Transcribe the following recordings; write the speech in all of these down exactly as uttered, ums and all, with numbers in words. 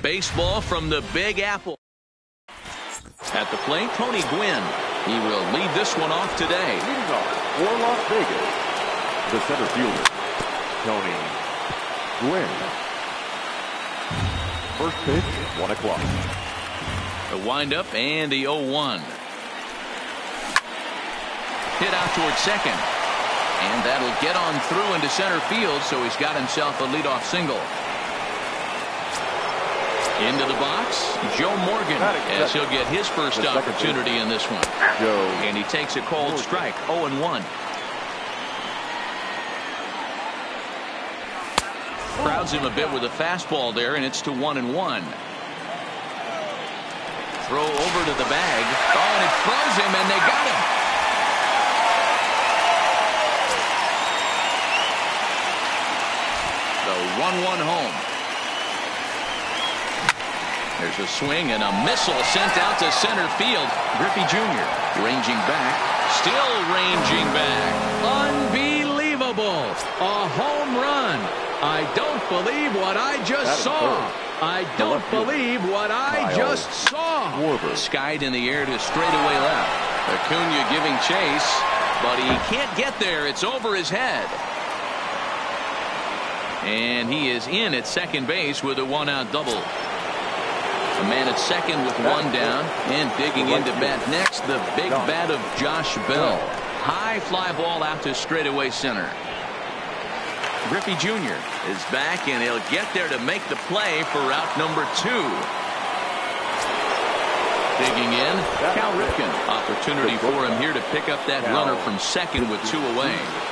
Baseball from the Big Apple. At the plate, Tony Gwynn. He will lead this one off today. Leading off for Las Vegas, the center fielder, Tony Gwynn. First pitch, one o'clock. The windup and the oh one. Hit out towards second. And that'll get on through into center field, so he's got himself a leadoff single. Into the box, Joe Morgan, as he'll get his first opportunity in this one. And he takes a cold strike, oh and one. Crowds him a bit with a fastball there, and it's to one and one. Throw over to the bag. Oh, and it throws him, and they got him. The one one home. There's a swing and a missile sent out to center field. Griffey Junior ranging back. Still ranging back. Unbelievable. A home run. I don't believe what I just saw. I don't believe what I just saw. Skied in the air to straightaway left. Acuna giving chase, but he can't get there. It's over his head. And he is in at second base with a one-out double. A man at second with one down, and digging into bat next, the big bat of Josh Bell. High fly ball out to straightaway center. Griffey Junior is back, and he'll get there to make the play for route number two. Digging in, Cal Ripken. Opportunity for him here to pick up that runner from second with two away.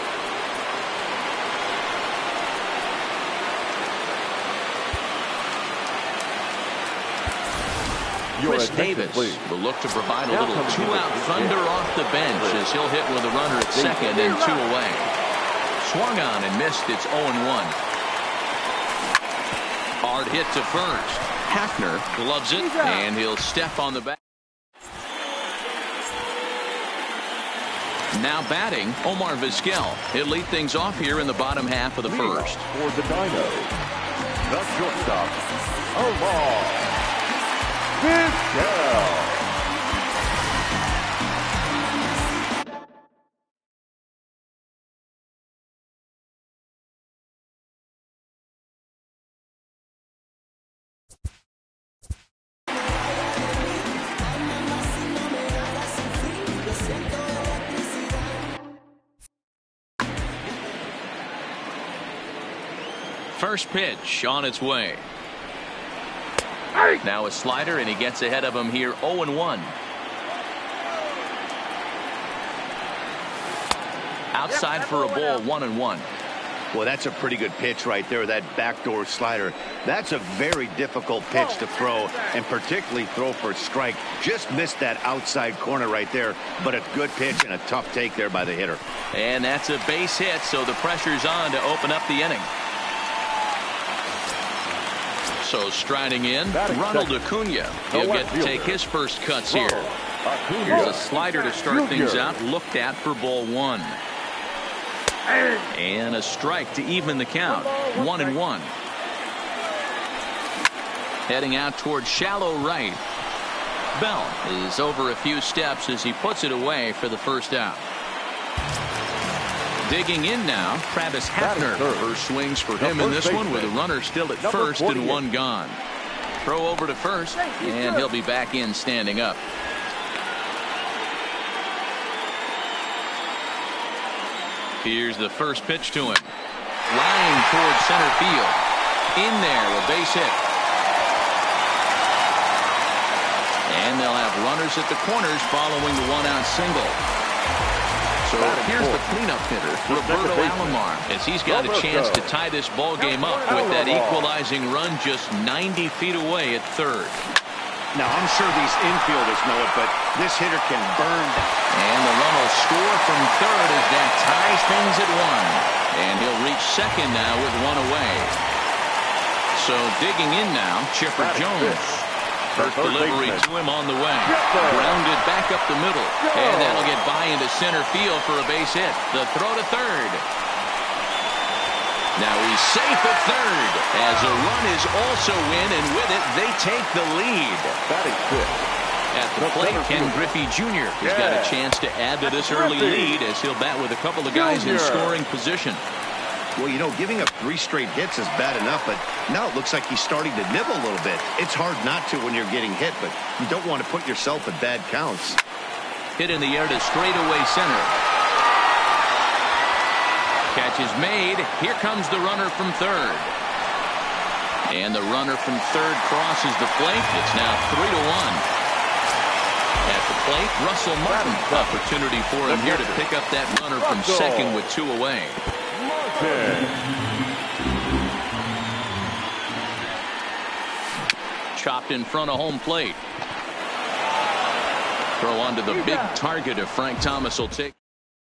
Chris Davis will look to provide a little two-out thunder off the bench as he'll hit with a runner at second and two away. Swung on and missed. It's oh and one. Hard hit to first. Hafner gloves it, and he'll step on the back. Now batting, Omar Vizquel. He'll lead things off here in the bottom half of the first. For the Dinos, the shortstop, Omar Vizquel. First pitch on its way. Now a slider, and he gets ahead of him here, oh and one. Outside for a ball, one and one. Well, that's a pretty good pitch right there, that backdoor slider. That's a very difficult pitch to throw, and particularly throw for a strike. Just missed that outside corner right there, but a good pitch and a tough take there by the hitter. And that's a base hit, so the pressure's on to open up the inning. So striding in, Ronald Acuna. He'll get to take his first cuts here. Here's a slider to start things out, looked at for ball one. And a strike to even the count. One and one. Heading out towards shallow right. Bell is over a few steps as he puts it away for the first out. Digging in now, Travis Hafner. First swings for him in this one with a runner still at first and one gone. Throw over to first, and he'll be back in standing up. Here's the first pitch to him. Flying towards center field. In there, a base hit. And they'll have runners at the corners following the one-out single. So here's the cleanup hitter, Roberto Alomar, as he's got a chance to tie this ball game up with that equalizing run just ninety feet away at third. Now, I'm sure these infielders know it, but this hitter can burn. And the run will score from third as that ties things at one. And he'll reach second now with one away. So digging in now, Chipper Jones. First delivery to him on the way. Grounded back up the middle. And that'll get by into center field for a base hit. The throw to third. Now he's safe at third as a run is also in, and with it they take the lead. Batting fifth. At the plate, Ken Griffey Junior He's yeah. got a chance to add to this early lead as he'll bat with a couple of guys Junior. in scoring position. Well, you know, giving up three straight hits is bad enough, but now it looks like he's starting to nibble a little bit. It's hard not to when you're getting hit, but you don't want to put yourself at bad counts. Hit in the air to straightaway center. Catch is made. Here comes the runner from third. And the runner from third crosses the plate. It's now three to one. At the plate, Russell Martin. Opportunity for him here to pick up that runner from second with two away. Chopped in front of home plate. Throw onto the big target if Frank Thomas will take.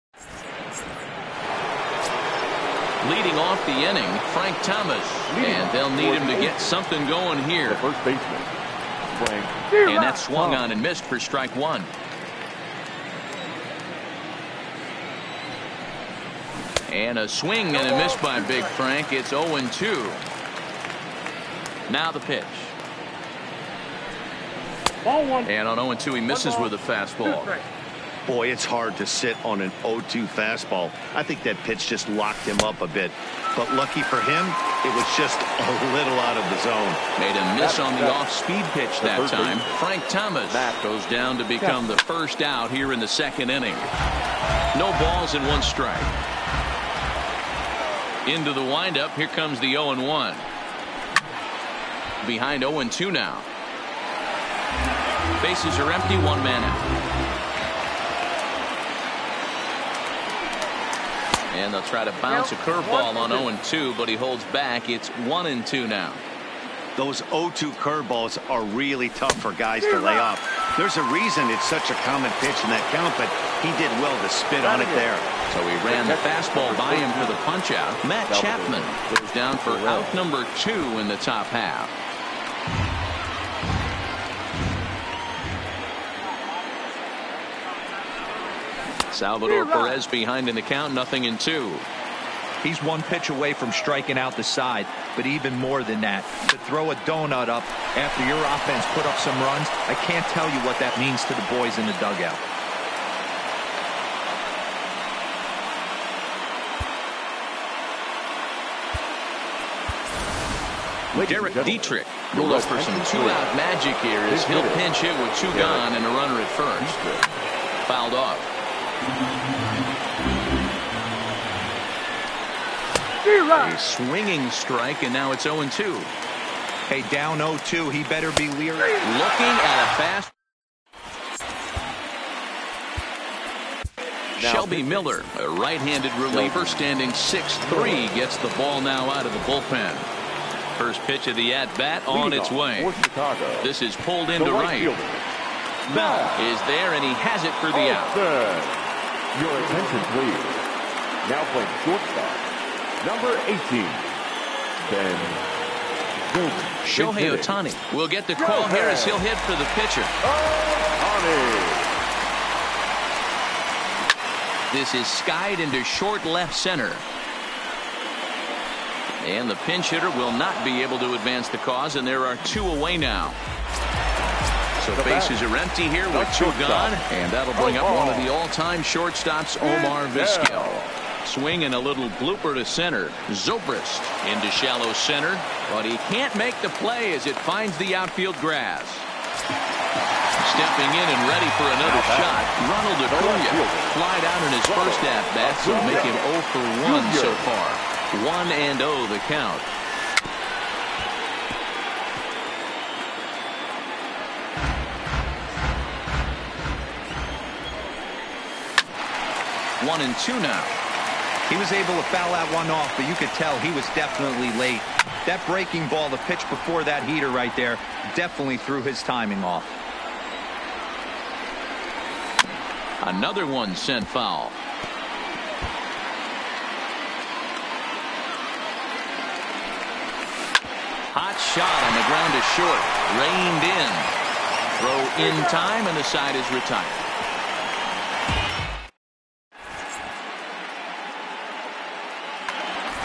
Leading off the inning, Frank Thomas. And they'll need him to get something going here. The first baseman, Frank. And that swung on and missed for strike one. And a swing and a miss by Big Frank. It's oh and two. Now the pitch. And on oh and two he misses with a fastball. Boy, it's hard to sit on an oh two fastball. I think that pitch just locked him up a bit. But lucky for him, it was just a little out of the zone. Made a miss on the off-speed pitch that time. Frank Thomas goes down to become the first out here in the second inning. No balls and one strike. Into the windup. Here comes the oh and one. Behind oh and two now. Bases are empty. One man out. And they'll try to bounce a curveball on oh and two, but he holds back. It's one and two now. Those oh two curveballs are really tough for guys to lay off. There's a reason it's such a common pitch in that count, but he did well to spit on it there. So he ran the fastball by him for the punch out. Matt Chapman goes down for out number two in the top half. Salvador Perez behind in the count, nothing in two. He's one pitch away from striking out the side, but even more than that, to throw a donut up after your offense put up some runs, I can't tell you what that means to the boys in the dugout. Derek Dietrich will look for some two-out magic here as he'll pinch hit with two gone and a runner at first. Fouled off. A swinging strike, and now it's oh and two. Hey, down oh two, he better be leery. Looking at a fast. Now, Shelby Miller, a right-handed reliever, standing six three, gets the ball now out of the bullpen. First pitch of the at-bat on its way. This is pulled into right. Bell is there, and he has it for the out. Your attention, please. Now playing shortstop, number eighteen, Ben Zobrist. Shohei Ohtani will get the call here as he'll hit for the pitcher. This is skied into short left center. And the pinch hitter will not be able to advance the cause, and there are two away now. So bases are empty here with two gone, and that'll bring up one of the all-time shortstops, Omar Vizquel. Swing and a little blooper to center. Zobrist into shallow center, but he can't make the play as it finds the outfield grass. Stepping in and ready for another shot, Ronald Acuna flied out in his first at-bat, so make him oh for one so far. one and oh the count. One and two now. He was able to foul that one off, but you could tell he was definitely late. That breaking ball, the pitch before that heater right there, definitely threw his timing off. Another one sent foul. Hot shot on the ground is short. Reined in. Throw in time, and the side is retired.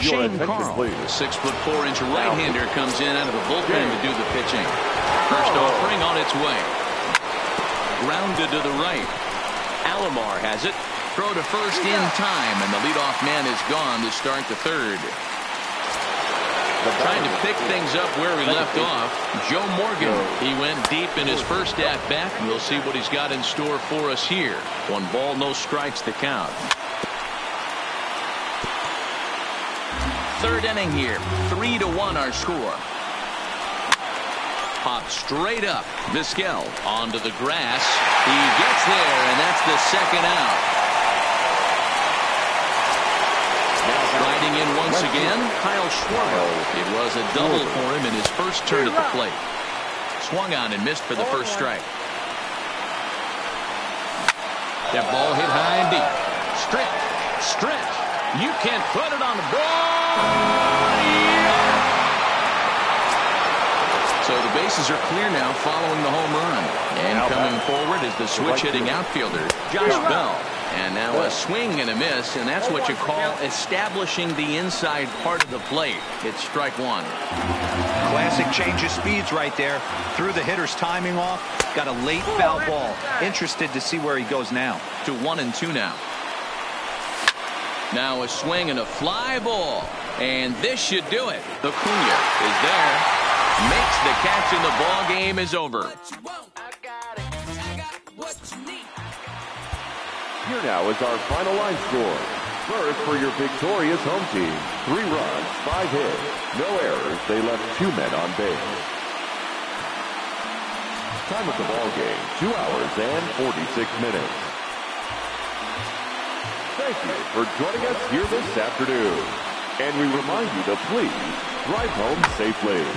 Shane attention, Carl, please. the six foot four inch right-hander, comes in out of the bullpen to do the pitching. First offering on its way. Grounded to the right. Alomar has it. Throw to first in time, and the leadoff man is gone to start the third. Trying to pick things up where he left off, Joe Morgan. He went deep in his first at-bat. We'll see what he's got in store for us here. One ball, no strikes to count. Third inning here. Three to one our score. Pop straight up. Vizquel onto the grass. He gets there, and that's the second out. Riding in once again, Kyle Schwarber. It was a double for him in his first turn at the plate. Swung on and missed for the first strike. That ball hit high and deep. Stretch, stretch. You can't put it on the ball. So the bases are clear now following the home run. And coming forward is the switch-hitting outfielder, Josh Bell. And now a swing and a miss, and that's what you call establishing the inside part of the plate. It's strike one. Classic change of speeds right there. Threw the hitter's timing off. Got a late foul ball. Interested to see where he goes now. To one and two now. Now a swing and a fly ball. And this should do it. Acuna is there. Makes the catch, and the ball game is over. Here now is our final line score. First, for your victorious home team, three runs, five hits, no errors. They left two men on base. Time of the ball game, two hours and forty-six minutes. Thank you for joining us here this afternoon. And we remind you to please drive home safely.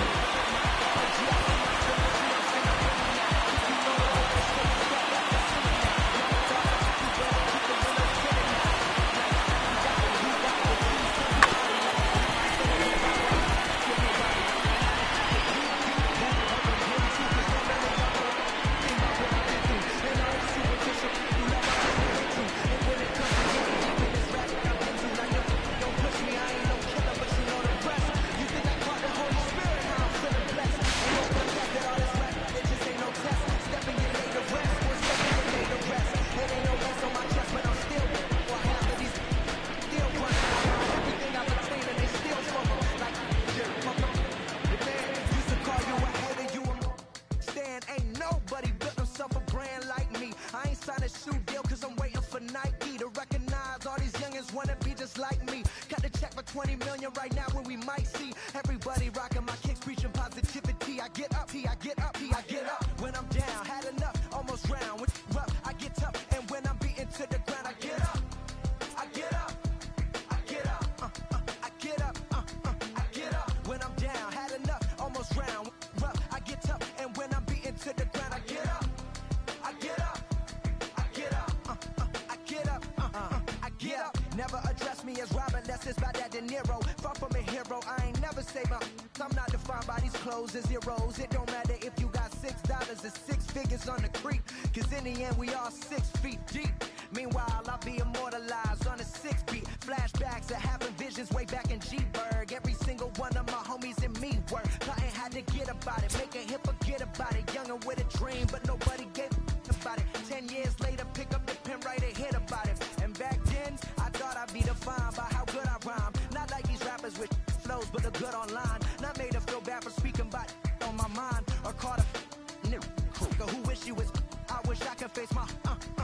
Never address me as Robert, less it's about that De Niro. Far from a hero, I ain't never say my. I'm not defined by these clothes and zeros. It don't matter if you got six dollars or six figures on the creek. Cause in the end, we all six feet deep. Meanwhile, I'll be immortalized on a six beat. Flashbacks of having visions way back in G-Berg. Every single one of my homies and me work. Plotting had to get about it, make a hit, forget about it. Youngin' with a dream, but nobody gave about it. Ten years later, pick up the pen, write a hit about it. And back then, I thought I'd be defined by how good I rhyme. Not like these rappers with flows, but the good online. Not made to feel bad for speaking about on my mind. Or caught a nigga who wish you was. I wish I could face my uh, uh,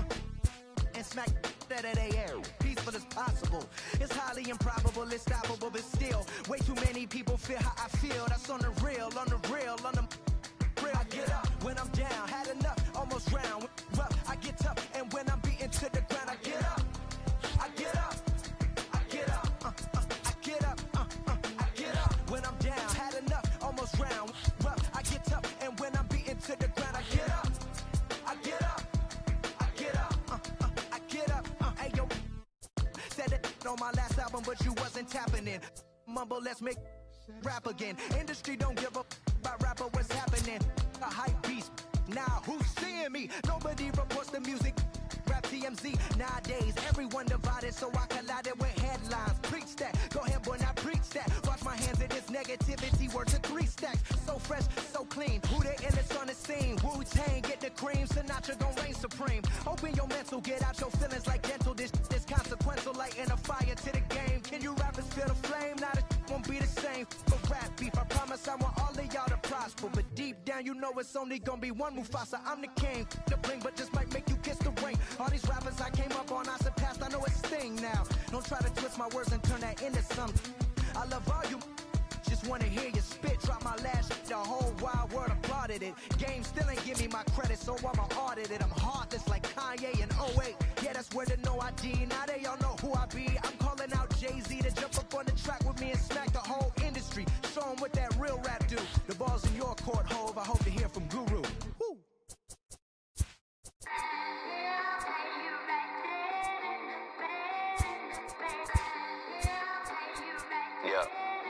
and smack that at A air. Peaceful as possible. It's highly improbable, it's stoppable, but still, way too many people feel how I feel. That's on the real, on the real, on the real. I get up when I'm down, had enough, almost round. Rough, I get tough, and when I'm beaten to the ground, I get up. I get up. I get up. Uh, uh, I get up. Uh, uh, I get up. When I'm down, had enough, almost round. Rough, I get tough, and when I'm beaten to the ground, I get up. I get up. I get up. Uh, uh, I get up. Uh, hey yo, said it on my last album, but you wasn't tapping in. Mumble, let's make rap again. Industry don't give up about rapper, what's happening? A hype beast. Now who's seeing me? Nobody reports the music. rap T M Z. Nowadays, everyone divided, so I collided with headlines. Preach that, go ahead, boy, now preach that. Wash my hands of this negativity, word to three stacks. So fresh, so clean, who the illest on the scene? Wu-Tang, get the cream, Sinatra gon' reign supreme. Open your mental, get out your feelings like dental. This is consequential, lighting a fire to the game. Can you rappers feel the flame? Now the won't be the same. For rap beef, I promise I want all of y'all to prosper. But deep down, you know it's only gonna be one Mufasa. I'm the king, the bling, but just might make you kiss the ring. All these rappers I came up on, I surpassed, I know it's Sting now. Don't try to twist my words and turn that into something. I love all you, just wanna hear you spit. Drop my last shit, the whole wild world applauded it. Game still ain't give me my credit, so I'ma audit it. I'm heartless like Kanye in oh eight. Yeah, that's where the no I D. Now they all know who I be. I'm calling out Jay-Z to jump up on the track with me and smack the whole industry. Show 'em what that real rap do. The ball's in your court, Hove. I hope to hear from Guru. Woo. Yeah.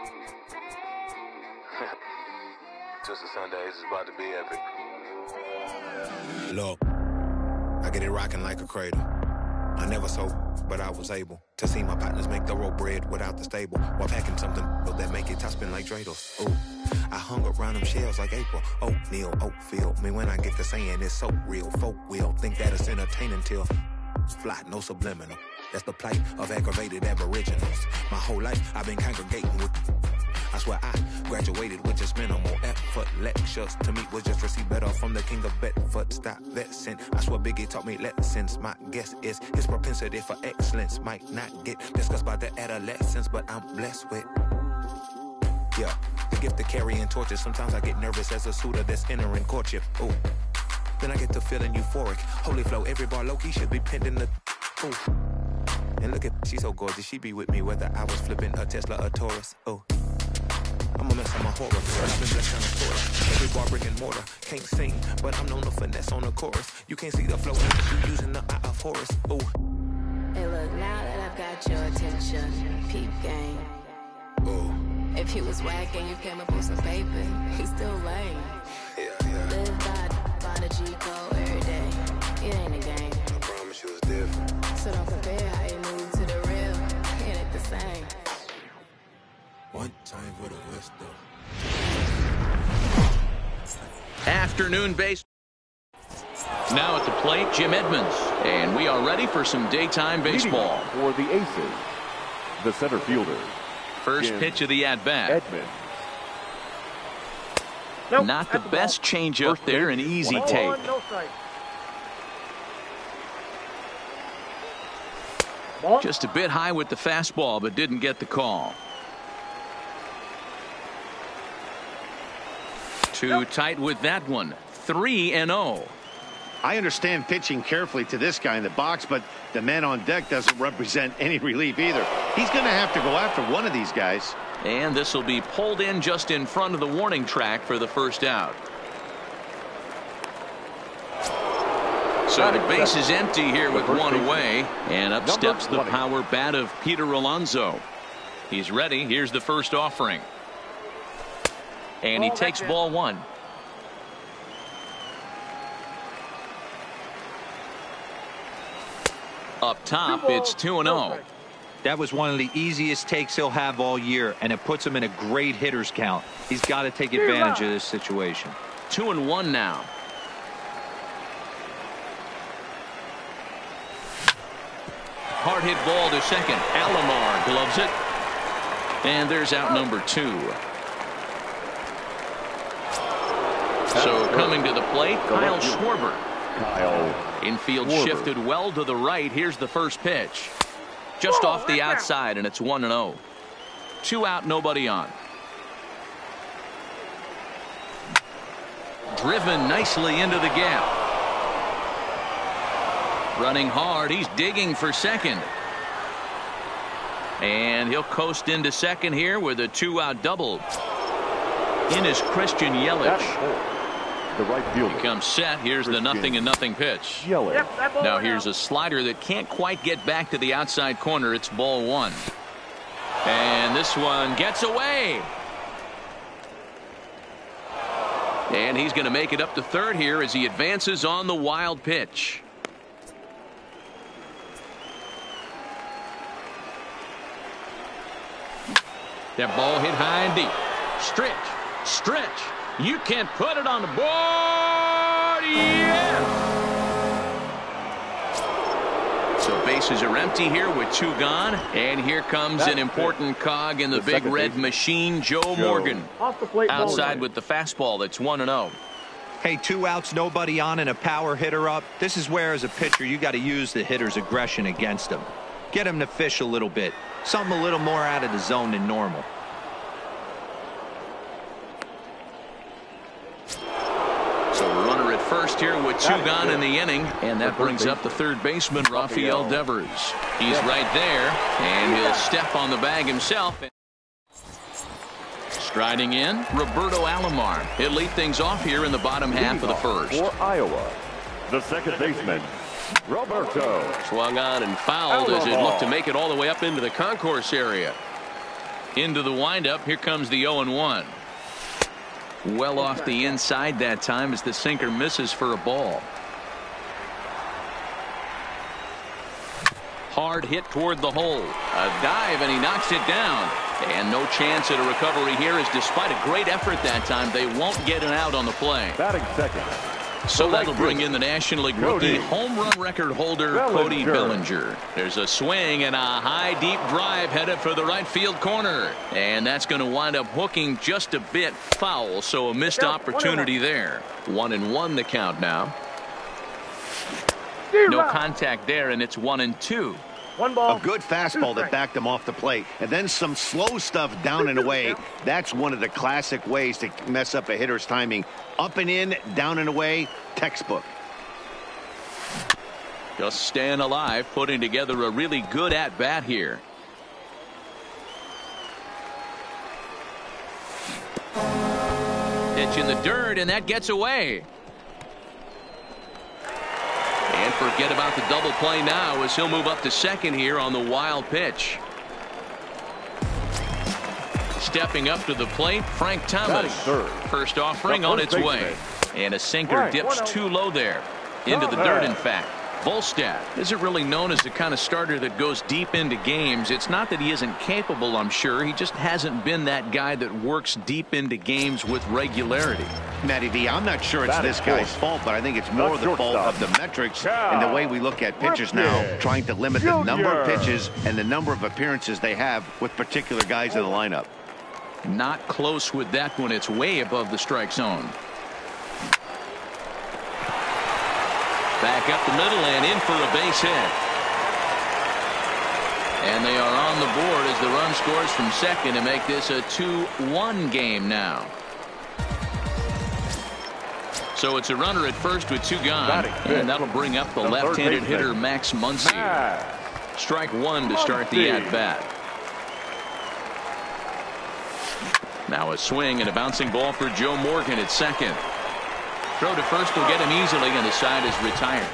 Twisted Sundays is about to be epic. Look, I get it rocking like a cradle. I never sold, but I was able to see my partners make the road bread without the stable, while packing something that make it top spin like dreidels. Ooh, I hung around them shells like April. Oatmeal, Oatfield. Me when I get to saying it's so real. Folk will think that it's entertaining till fly, no subliminal. That's the plight of aggravated aboriginals. My whole life I've been congregating with. I swear I graduated with just minimal effort. Lectures to me was just receive better from the king of Bedford. Stop vexing. I swear Biggie taught me lessons. My guess is his propensity for excellence might not get discussed by the adolescents, but I'm blessed with, yeah, the gift of carrying torches. Sometimes I get nervous as a suitor that's entering courtship. Ooh, then I get to feeling euphoric. Holy flow, every bar low-key should be pinned in the, ooh. And look at, she's so gorgeous, she be with me whether I was flipping a Tesla or Taurus. Oh, I'm a mess on my horror, but I've been blessed on the quarter. Every bar brick and mortar, can't sing, but I'm known to finesse on the chorus. You can't see the flow, you using the eye of Horus. Oh. Hey look, now that I've got your attention, peep game. Oh. If he was whack and you came up with some paper, he's still lame. Yeah, yeah. Live by, by the G code every day. It ain't a game. I promise you it's different. So don't compare how you move to the real. It ain't the same. One time for the West, though. Afternoon base. Now at the plate, Jim Edmonds. And we are ready for some daytime baseball. For the Aces, the center fielder. First Jim pitch of the at-bat. Edmonds. Nope, Not the, the best change up there, an easy One take. One, no strike. Ball. Just a bit high with the fastball, but didn't get the call. Too nope. tight with that one. three and oh. I understand pitching carefully to this guy in the box, but the man on deck doesn't represent any relief either. He's going to have to go after one of these guys. And this will be pulled in just in front of the warning track for the first out. So the base is empty here with one away. And up steps the power bat of Peter Alonso. He's ready. Here's the first offering. And he takes ball one. Up top, it's two and oh. That was one of the easiest takes he'll have all year, and it puts him in a great hitter's count. He's got to take advantage of this situation. Two and one now. Hard hit ball to second. Alomar gloves it. And there's out number two. So coming to the plate, Kyle Schwarber. Kyle Infield Schwarber. shifted well to the right. Here's the first pitch. Just oh, off the outside, and it's one and oh. Two out, nobody on. Driven nicely into the gap. Running hard, he's digging for second. And he'll coast into second here with a two-out double. In is Christian Yelich. The right fielder. He comes set. Here's the nothing and nothing pitch. Yelich. Yep, now here's a slider that can't quite get back to the outside corner. It's ball one. And this one gets away. And he's going to make it up to third here as he advances on the wild pitch. That ball hit high and deep. Stretch. Stretch. You can put it on the board. Yes! So bases are empty here with two gone. And here comes an important cog in the big red machine, Joe Morgan. Outside with the fastball. That's one and oh. Hey, two outs, nobody on, and a power hitter up. This is where, as a pitcher, you got to use the hitter's aggression against him. Get him to fish a little bit. Something a little more out of the zone than normal. So a runner at first here with two gone in the inning. And that brings up the third baseman, Rafael Devers. He's right there, and he'll step on the bag himself. Striding in, Roberto Alomar. He'll lead things off here in the bottom half of the first. For Iowa, the second baseman, Roberto. Swung on and fouled as it looked to make it all the way up into the concourse area. Into the windup, here comes the oh and one. Well off the inside that time as the sinker misses for a ball. Hard hit toward the hole. A dive, and he knocks it down. And no chance at a recovery here, as despite a great effort that time, they won't get an out on the play. Batting second. So that'll bring in the National League rookie home run record holder, Cody Bellinger. There's a swing and a high deep drive headed for the right field corner. And that's going to wind up hooking just a bit foul, so a missed opportunity there. One and one the count now. No contact there, and it's one and two. One ball. A good fastball that backed him off the plate. And then some slow stuff down and away. That's one of the classic ways to mess up a hitter's timing. Up and in, down and away, textbook. Just staying alive, putting together a really good at-bat here. Pitch in the dirt, and that gets away. And forget about the double play now as he'll move up to second here on the wild pitch. Stepping up to the plate, Frank Thomas. First offering on its way. And a sinker dips too low there. Into the dirt, in fact. Volstad isn't really known as the kind of starter that goes deep into games. It's not that he isn't capable, I'm sure. He just hasn't been that guy that works deep into games with regularity. Matty V, I'm not sure it's this guy's fault, but I think it's more the fault of the metrics and the way we look at pitchers now, trying to limit the number of pitches and the number of appearances they have with particular guys in the lineup. Not close with that one. It's way above the strike zone. Back up the middle and in for a base hit. And they are on the board as the run scores from second to make this a two one game now. So it's a runner at first with two gone. And that'll bring up the left-handed hitter Max Muncy. Strike one to start the at-bat. Now a swing and a bouncing ball for Joe Morgan at second. Throw to first will get him easily, and the side is retired.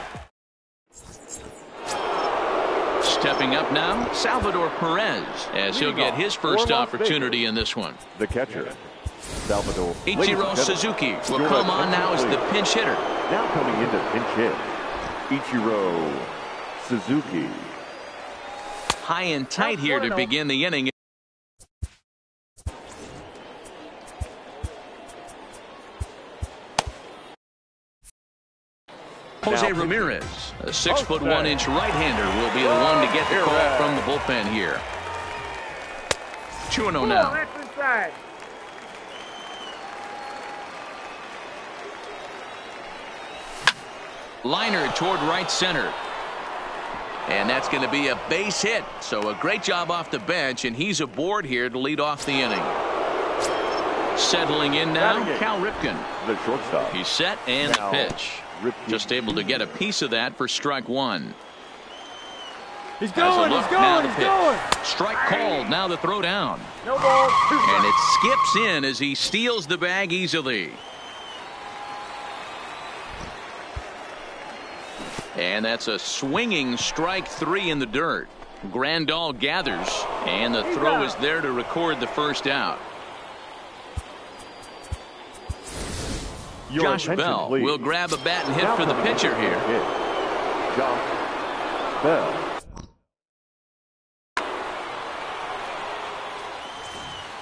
Stepping up now, Salvador Perez, as he'll get his first opportunity in this one. The catcher, Salvador. Ichiro Suzuki will come on now as the pinch hitter. Now coming in to pinch hit, Ichiro Suzuki. High and tight here to begin the inning. Jose Ramirez, a six foot one inch right-hander, will be the one to get the call from the bullpen here. two and oh now. Liner toward right center. And that's going to be a base hit. So a great job off the bench, and he's aboard here to lead off the inning. Settling in now, Cal Ripken. The shortstop. He's set and the pitch. Just able to get a piece of that for strike one. He's going, he's going, he's going. Strike called, now the throw down. No ball. And it skips in as he steals the bag easily. And that's a swinging strike three in the dirt. Grandal gathers, and the throw is there to record the first out. Your Josh Bell please. will grab a bat and hit now for the pitcher here. Josh Bell.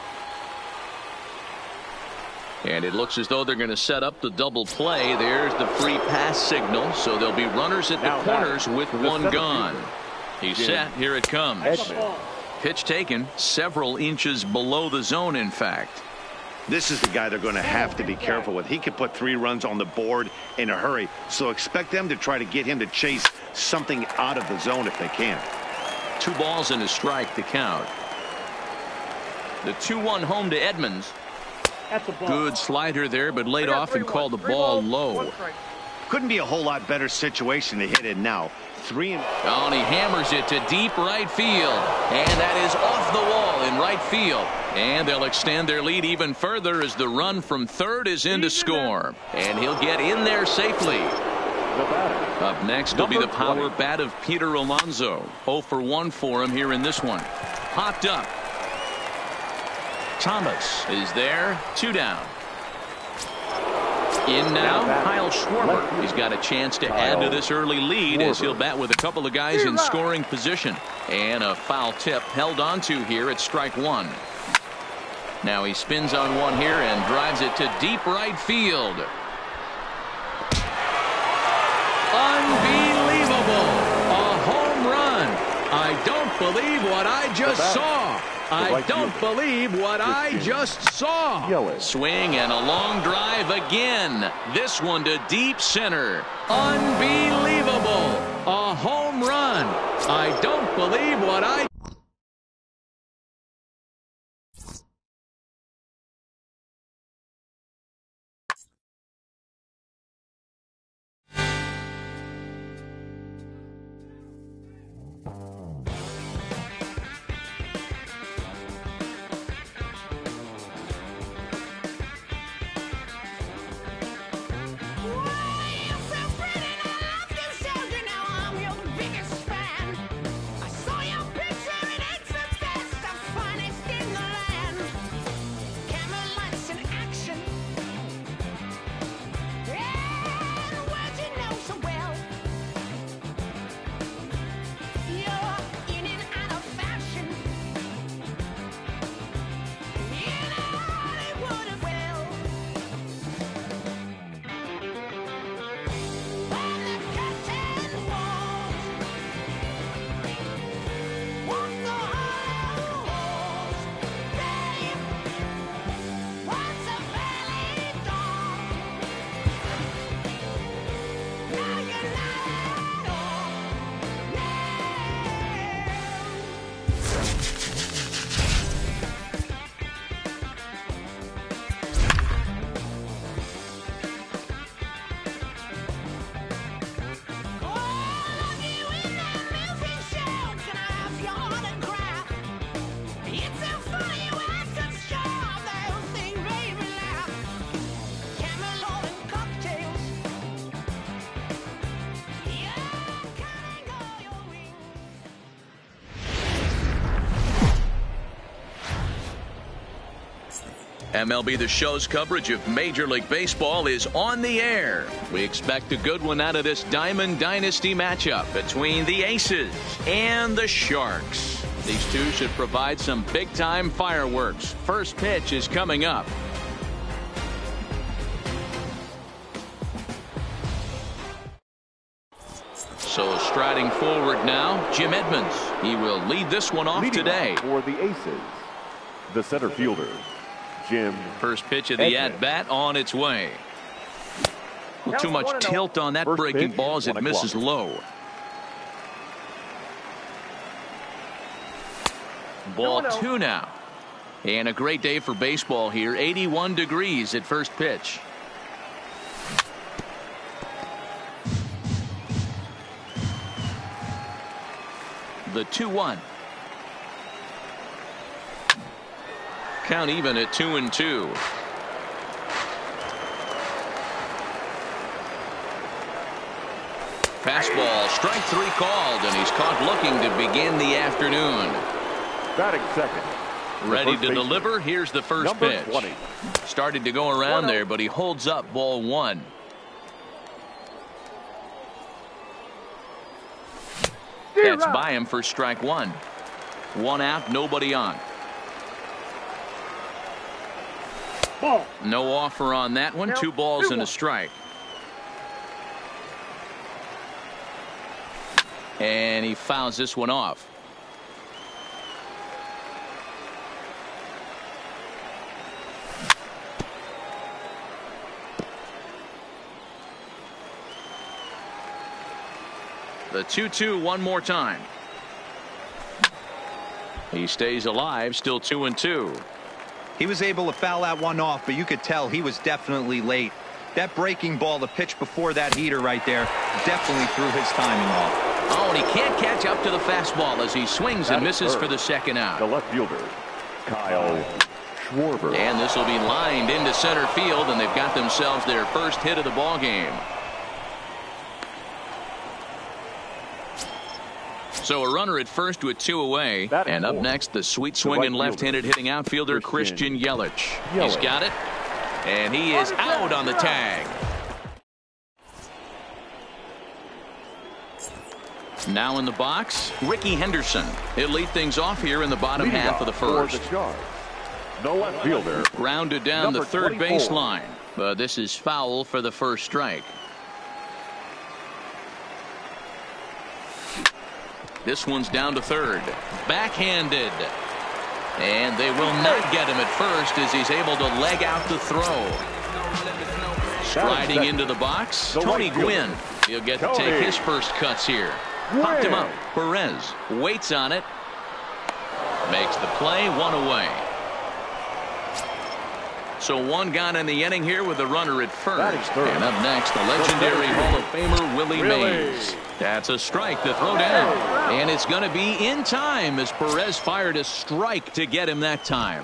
And it looks as though they're going to set up the double play. There's the free pass signal. So there'll be runners at the corners with one gone. He's set. Here it comes. Pitch taken several inches below the zone, in fact. This is the guy they're going to have to be careful with. He can put three runs on the board in a hurry. So expect them to try to get him to chase something out of the zone if they can. Two balls and a strike to count. The two one home to Edmonds. Good slider there, but laid off and called the ball low. Couldn't be a whole lot better situation to hit in now. Three and oh, and he hammers it to deep right field, and that is off the wall in right field. And they'll extend their lead even further as the run from third is in to score, and he'll get in there safely. Up next will be the power bat of Peter Alonso. oh for one for him here in this one. Popped up. Thomas is there. Two down. In now, Kyle Schwarber. He's got a chance to add to this early lead as he'll bat with a couple of guys in scoring position. And a foul tip held on to here at strike one. Now he spins on one here and drives it to deep right field. Unbelievable. A home run. I don't believe what I just saw. I don't believe what I just saw. Swing and a long drive again. This one to deep center. Unbelievable. A home run. I don't believe what I M L B The Show's coverage of Major League Baseball is on the air. We expect a good one out of this Diamond Dynasty matchup between the Aces and the Sharks. These two should provide some big-time fireworks. First pitch is coming up. So striding forward now, Jim Edmonds. He will lead this one off Leading today. off for the Aces, the center fielder, Jim First pitch of the at-bat on its way. Too much tilt on that First breaking pitch, ball as it one misses o'clock. low. Ball two now. And a great day for baseball here. eighty-one degrees at first pitch. The two one. Count even at two and two. Fastball, strike three called, and he's caught looking to begin the afternoon. batting second. Ready to deliver. Here's the first Number pitch. twenty. Started to go around there, but he holds up ball one. That's by him for strike one. One out, nobody on. Ball. No offer on that one. Now, Two balls two and a one. strike. And he fouls this one off. The two two one more time. He stays alive, still two and two. He was able to foul that one off, but you could tell he was definitely late. That breaking ball, the pitch before that heater right there, definitely threw his timing off. Oh, and he can't catch up to the fastball as he swings and misses for the second out. The left fielder, Kyle Schwarber. And this will be lined into center field, and they've got themselves their first hit of the ball game. So a runner at first with two away. And up next, the sweet swinging left-handed hitting outfielder Christian Yelich. He's got it. And he is out on the tag. Now in the box, Ricky Henderson. He'll lead things off here in the bottom Leading half of the first. The, the left fielder. Grounded down Number the third twenty-four. base line. But this is foul for the first strike. This one's down to third. Backhanded. And they will not get him at first as he's able to leg out the throw. Striding into the box, the Tony right fielder. Gwynn. He'll get to Tony. take his first cuts here. Popped him up. Perez waits on it. Makes the play, one away. So one gone in the inning here with a runner at first. And up next, the legendary Hall of Famer Willie Really? Mays. That's a strike to throw down. And it's going to be in time as Perez fired a strike to get him that time.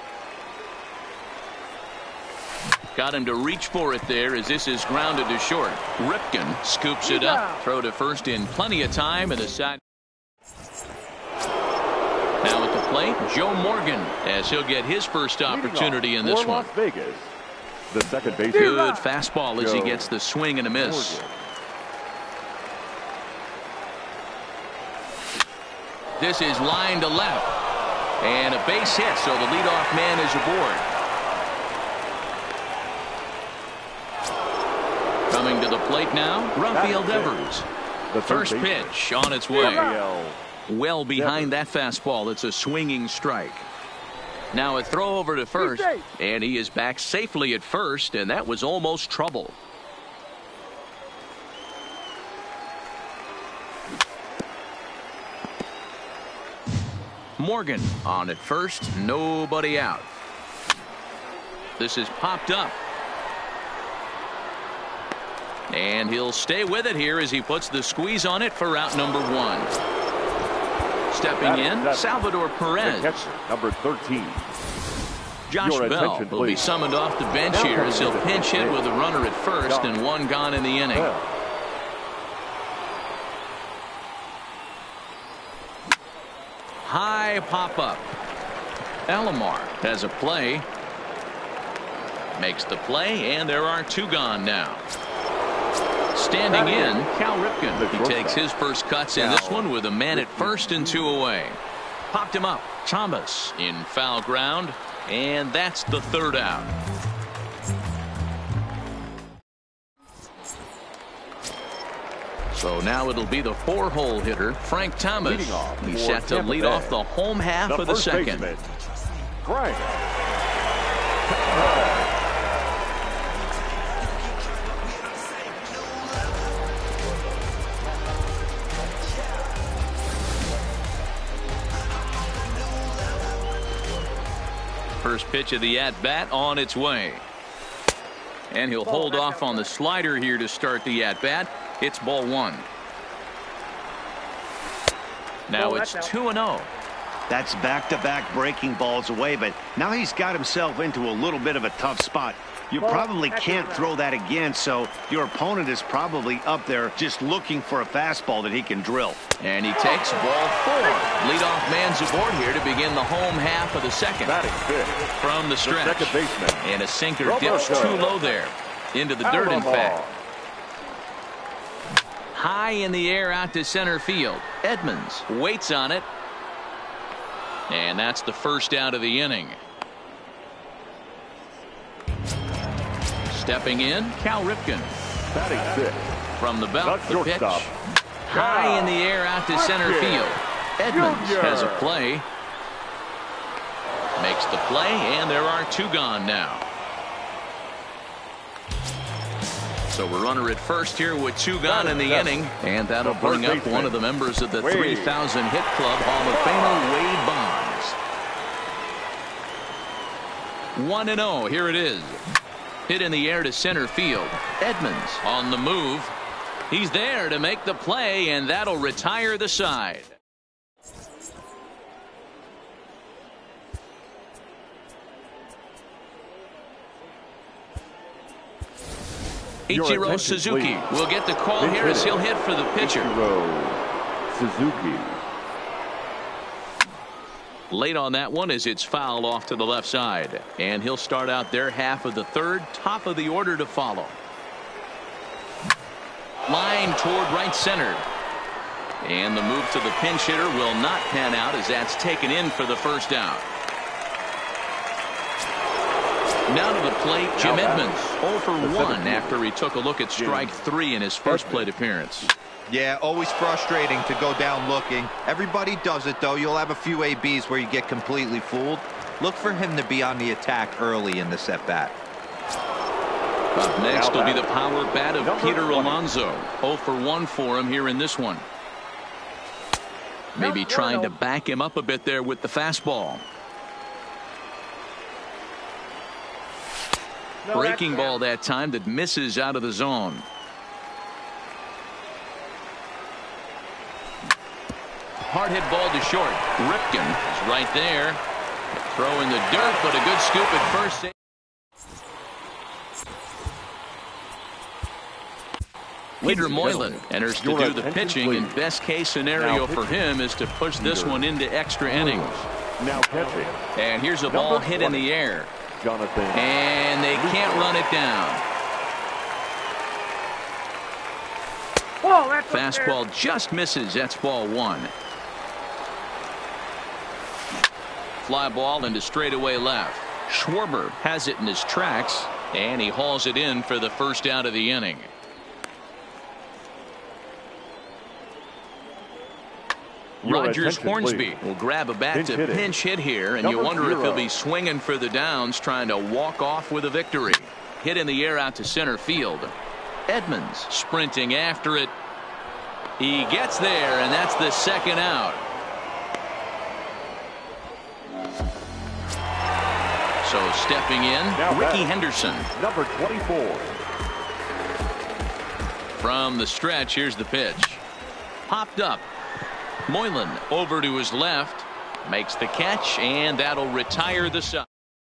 Got him to reach for it there as this is grounded to short. Ripken scoops it up. Throw to first in plenty of time and a side. Now at the plate, Joe Morgan as he'll get his first opportunity in this For one. Las Vegas, the second baseman. Good fastball as he Joe gets the swing and a miss. Morgan. This is line to left. And a base hit, so the leadoff man is aboard. Coming to the plate now, Rafael Devers. The First third baseman. pitch on its way. Rafael Well behind that fastball. It's a swinging strike. Now a throw over to first, and he is back safely at first, and that was almost trouble. Morgan on at first, nobody out. This is popped up. And he'll stay with it here as he puts the squeeze on it for out number one. Stepping in, Salvador Perez. The catcher, number thirteen. Josh Your Bell attention, will be please. summoned off the bench Now here as he'll coming to the pinch hit plate. with a runner at first Josh and one gone in the inning. Bell. High pop-up. Alomar has a play. Makes the play, and there are two gone now. Standing in, Cal Ripken. He takes his first cuts in this one with a man at first and two away. Popped him up. Thomas in foul ground, and that's the third out. So now it'll be the four-hole hitter, Frank Thomas. Leading off He's for set to Tampa lead Bay. off the home half The of the first second. baseman, Frank. First pitch of the at-bat on its way. And he'll hold off on the slider here to start the at-bat. It's ball one. Now Ball, it's that's out. two and oh. That's back-to-back breaking balls away, but now he's got himself into a little bit of a tough spot. You Ball, probably that's can't out. throw that again, so your opponent is probably up there just looking for a fastball that he can drill. And he takes ball four. Leadoff man's aboard here to begin the home half of the second. Batting fifth. From the The stretch. second baseman. And a sinker Roberto. dips too low there. Into the dirt, in Alomar. fact. High in the air out to center field. Edmonds waits on it. And that's the first out of the inning. Stepping in, Cal Ripken. Batting six. From the belt, The the pitch. shortstop. High in the air out to center field. Edmonds Junior. has a play. Makes the play, and there are two gone now. So we're runner at first here with two gone in the inning, and that'll bring up one of the members of the three thousand hit club, Hall of Famer Wade Bonds. one and oh, here it is. Hit in the air to center field. Edmonds on the move. He's there to make the play, and that'll retire the side. Ichiro Suzuki please. will get the call here as he'll hit for the pitcher. Ichiro Suzuki. Late on that one as it's fouled off to the left side. And he'll start out their half of the third, top of the order to follow. Line toward right center. And the move to the pinch hitter will not pan out as that's taken in for the first out. Now to the plate, Jim Edmonds. oh for one after he took a look at strike three in his first plate appearance. Yeah, always frustrating to go down looking. Everybody does it, though. You'll have a few A Bs where you get completely fooled. Look for him to be on the attack early in this at-bat. Up next will be the power bat of Peter Alonso. oh for one for him here in this one. Maybe trying to back him up a bit there with the fastball. Breaking ball that time that misses out of the zone. Hard hit ball to short. Ripken is right there. Throw in the dirt, but a good scoop at first. Peter Moylan enters to do the pitching, and best case scenario for him is to push this one into extra innings. Now catching. And here's a ball hit in the air. Jonathan. And they can't run it down. Fastball just misses. That's ball one. Fly ball into straightaway left. Schwarber has it in his tracks, and he hauls it in for the first out of the inning. Rogers Hornsby will grab a bat to pinch hit here, and you wonder if he'll be swinging for the downs, trying to walk off with a victory. Hit in the air out to center field. Edmonds sprinting after it. He gets there, and that's the second out. So stepping in, Ricky Henderson. Number twenty-four. From the stretch, here's the pitch. Popped up. Moylan over to his left, makes the catch, and that'll retire the side.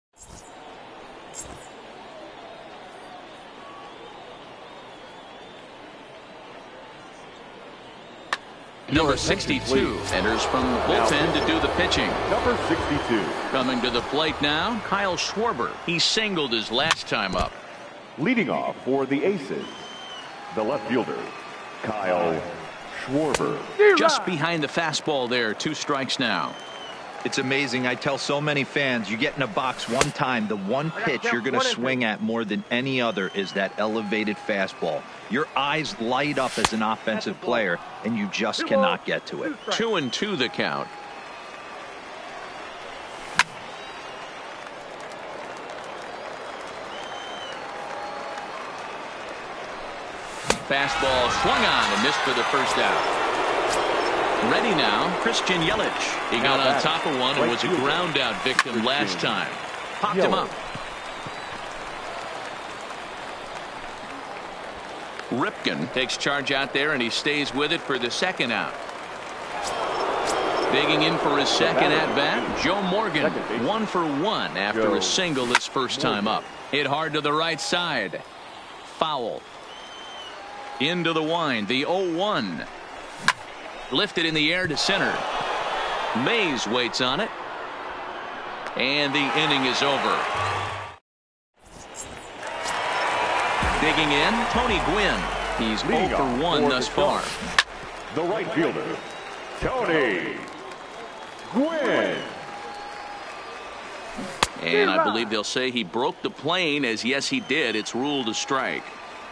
Number sixty-two enters from the bullpen to do the pitching. Number sixty-two. Coming to the plate now, Kyle Schwarber. He singled his last time up. Leading off for the Aces, the left fielder, Kyle Schwarber. Just behind the fastball there. Two strikes now. It's amazing. I tell so many fans, you get in a box one time, the one pitch you're going to swing at more than any other is that elevated fastball. Your eyes light up as an offensive player, and you just cannot get to it. Two and two the count. Fastball swung on and missed for the first out. Ready now, Christian Yelich. He got on top of one and was a ground out victim last time. Popped him up. Ripken takes charge out there, and he stays with it for the second out. Digging in for his second at bat, Joe Morgan. One for one after a single this first time up. Hit hard to the right side. Foul. Into the wind, the oh one. Lifted in the air to center. Mays waits on it. And the inning is over. Digging in, Tony Gwynn. He's oh for one thus far. The right fielder, Tony Gwynn. And I believe they'll say he broke the plane, as yes, he did. It's ruled a strike.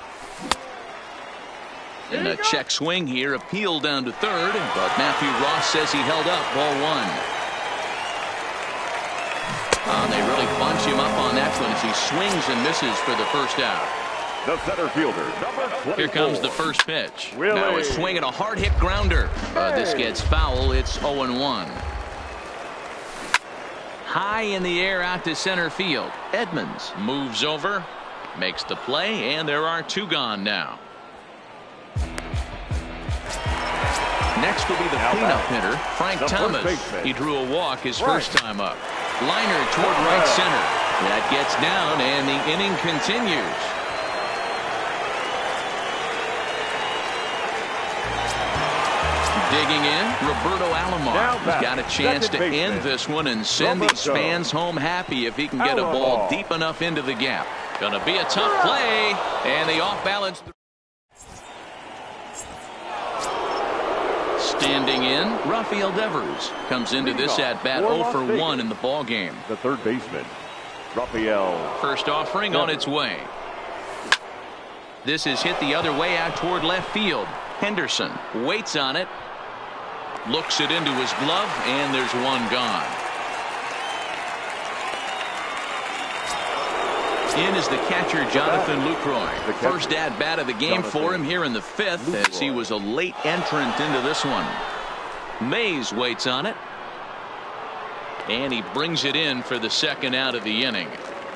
And a check swing here, appeal down to third, but Matthew Ross says he held up, ball one. Uh, they really bunch him up on that one as he swings and misses for the first out. The center fielder, number twenty-four. Here comes the first pitch. Willie. Now a swing and a hard hit grounder. Uh, this gets foul. It's oh and one. High in the air out to center field. Edmonds moves over, makes the play, and there are two gone now. Next will be the cleanup hitter, Frank Thomas. He drew a walk his first time up. Liner toward right center. That gets down, and the inning continues. Digging in, Roberto Alomar. He's got a chance to end this one and send these fans home happy if he can get a ball deep enough into the gap. Gonna be a tough play, and the off-balance. Standing in, Rafael Devers comes into this at-bat oh for one in the ball game. The third baseman, Rafael. First offering on its way. This is hit the other way out toward left field. Henderson waits on it, looks it into his glove, and there's one gone. In is the catcher, Jonathan Lucroy. First at bat of the game for him here in the fifth, as he was a late entrant into this one. Mays waits on it, and he brings it in for the second out of the inning.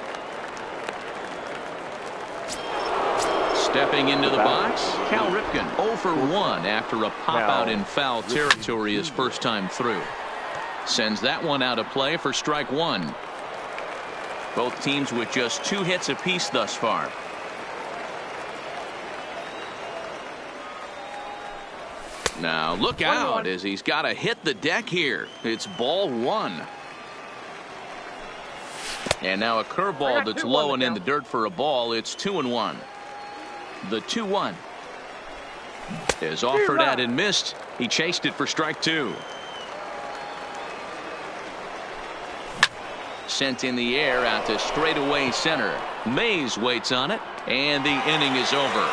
Stepping into the box, Cal Ripken oh for one after a pop out in foul territory his first time through. Sends that one out of play for strike one. Both teams with just two hits apiece thus far. Now look out as he's got to hit the deck here. It's ball one. And now a curveball that's low and in the dirt for a ball. It's two and one. The two one is offered at and missed. He chased it for strike two. Sent in the air out to straightaway center. Mays waits on it, and the inning is over.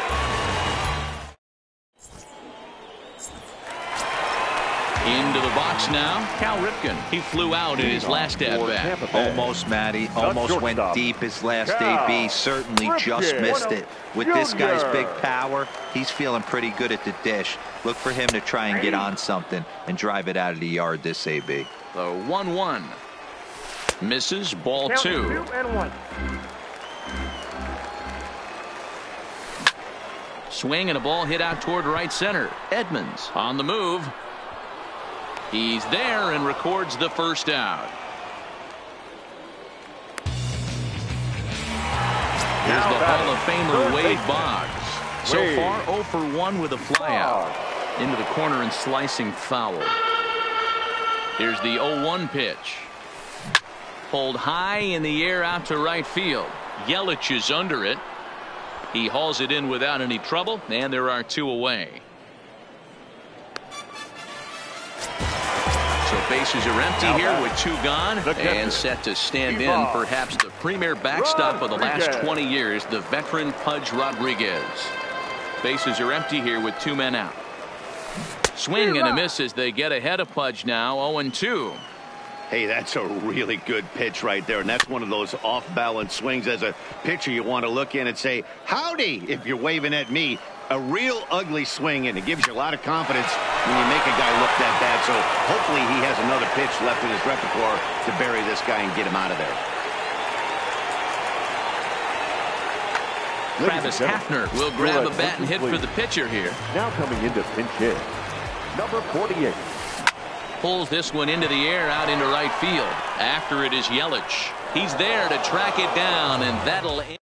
Into the box now, Cal Ripken. He flew out in his last at bat. Almost, Matty. Almost went deep his last A B. Certainly just missed it. With this guy's big power, he's feeling pretty good at the dish. Look for him to try and get on something and drive it out of the yard this A B. The one one. Misses, ball two. two and one. Swing and a ball hit out toward right center. Edmonds on the move. He's there and records the first out. Here's the Hall of Famer Wade Boggs. So far oh for one with a flyout. Into the corner and slicing foul. Here's the oh one pitch. Pulled high in the air out to right field. Yelich is under it. He hauls it in without any trouble, and there are two away. So bases are empty here with two gone and set to stand in perhaps the premier backstop of the last twenty years, the veteran Pudge Rodriguez. Bases are empty here with two men out. Swing and a miss as they get ahead of Pudge now, oh and two. Hey, that's a really good pitch right there, and that's one of those off-balance swings. As a pitcher, you want to look in and say, howdy, if you're waving at me. A real ugly swing, and it gives you a lot of confidence when you make a guy look that bad. So hopefully he has another pitch left in his repertoire to bury this guy and get him out of there. Travis Hafner will grab a bat and hit for the pitcher here. Now coming into pinch hit, number forty-eight. Pulls this one into the air out into right field. After it is Yelich. He's there to track it down, and that'll end.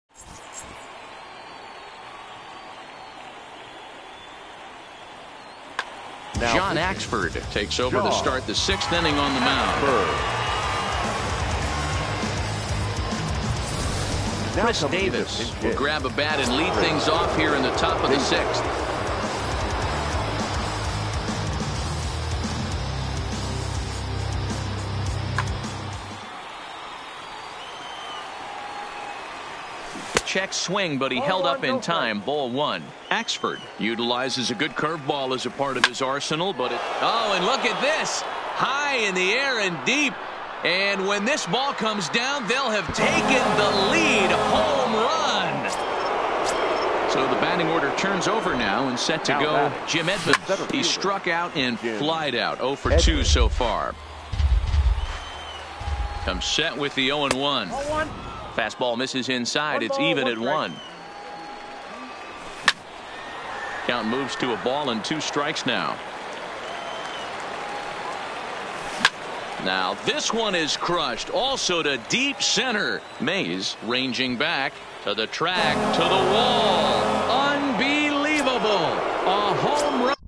Now John Axford takes over John. to start the sixth inning on the mound. Chris Davis will grab a bat and lead things off here in the top of the sixth. check swing, but he ball held one, up in time. Ball one. Axford utilizes a good curveball as a part of his arsenal, but it. Oh, and look at this. High in the air and deep. And when this ball comes down, they'll have taken the lead. Home run. So the batting order turns over now and set to go Jim Edmonds. He struck out and flied out. oh for two so far. Comes set with the oh and one. Fastball misses inside. It's even at one. Count moves to a ball and two strikes now. Now this one is crushed. Also to deep center. Mays ranging back to the track, to the wall. Unbelievable. A home run.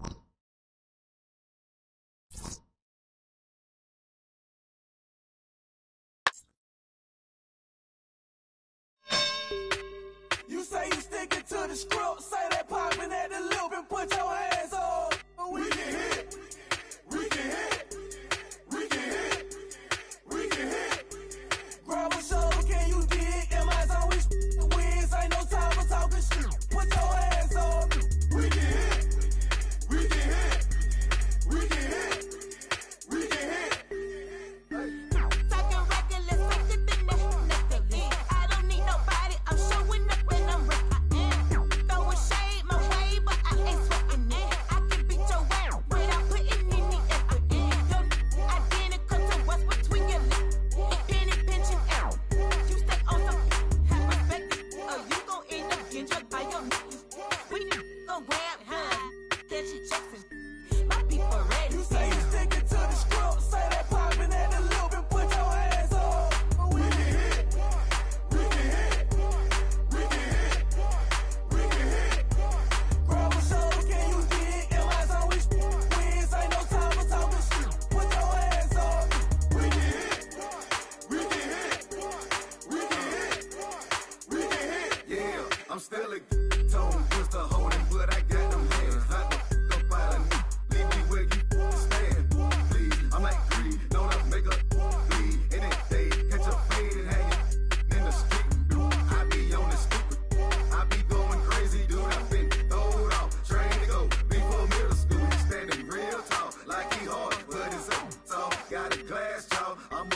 You say you sticking to the script, say that popping at the loop and put your hands on. We can hit, we can hit, we can hit, we can hit. Grab a shoulder, can you dig? Am I always wins? Ain't no time for talking shit. Put your hands on. We can hit, we can hit, we can hit, we can hit. Talking reckless, like the business. I don't need nobody. I'm showing up and I'm ready. Throwing shade my way, but I ain't sweating it. I can beat your ass without putting any effort in. Your identical to what's between your lips. Penny pinching out. You stay on some have respect, or you gon' end up getting drugged by your niggas. We gon' grab high, catch you Jackson. My people ready. You say you sticking to the script, say that popping at the loop and put your hands on. We can hit, we can hit, we can hit, we can hit. Grab a shoulder, can you dig? Am I always wins? Ain't no time for talking shit. Put your hands on. We can hit, we can hit, we can hit, we can hit. Yeah, I'm still a tone, just a holding, but I got them hands. Not the fuck up out of me. Leave me where you stand. Please, I'm like greed, don't I make a bleed. Any day, catch a fade and hang it in the street. I be on the stupid. I be going crazy, dude. I've been throwed off, trained to go before middle school. He standing real tall, like he hard, but his up tall. Got a glass jaw, I'm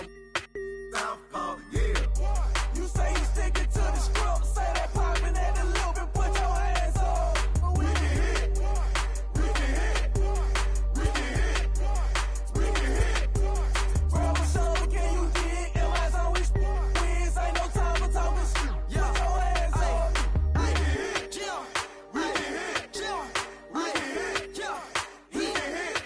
a southpaw, yeah. You say you sticking to the script, say that popping at the loop and put your hands on. We can hit, we can hit, we can hit, we can hit. Grab a shoulder, can you dig? Am I always wins? Ain't no time for talking shit. Put your hands on. We can hit, we can hit, we can hit, we can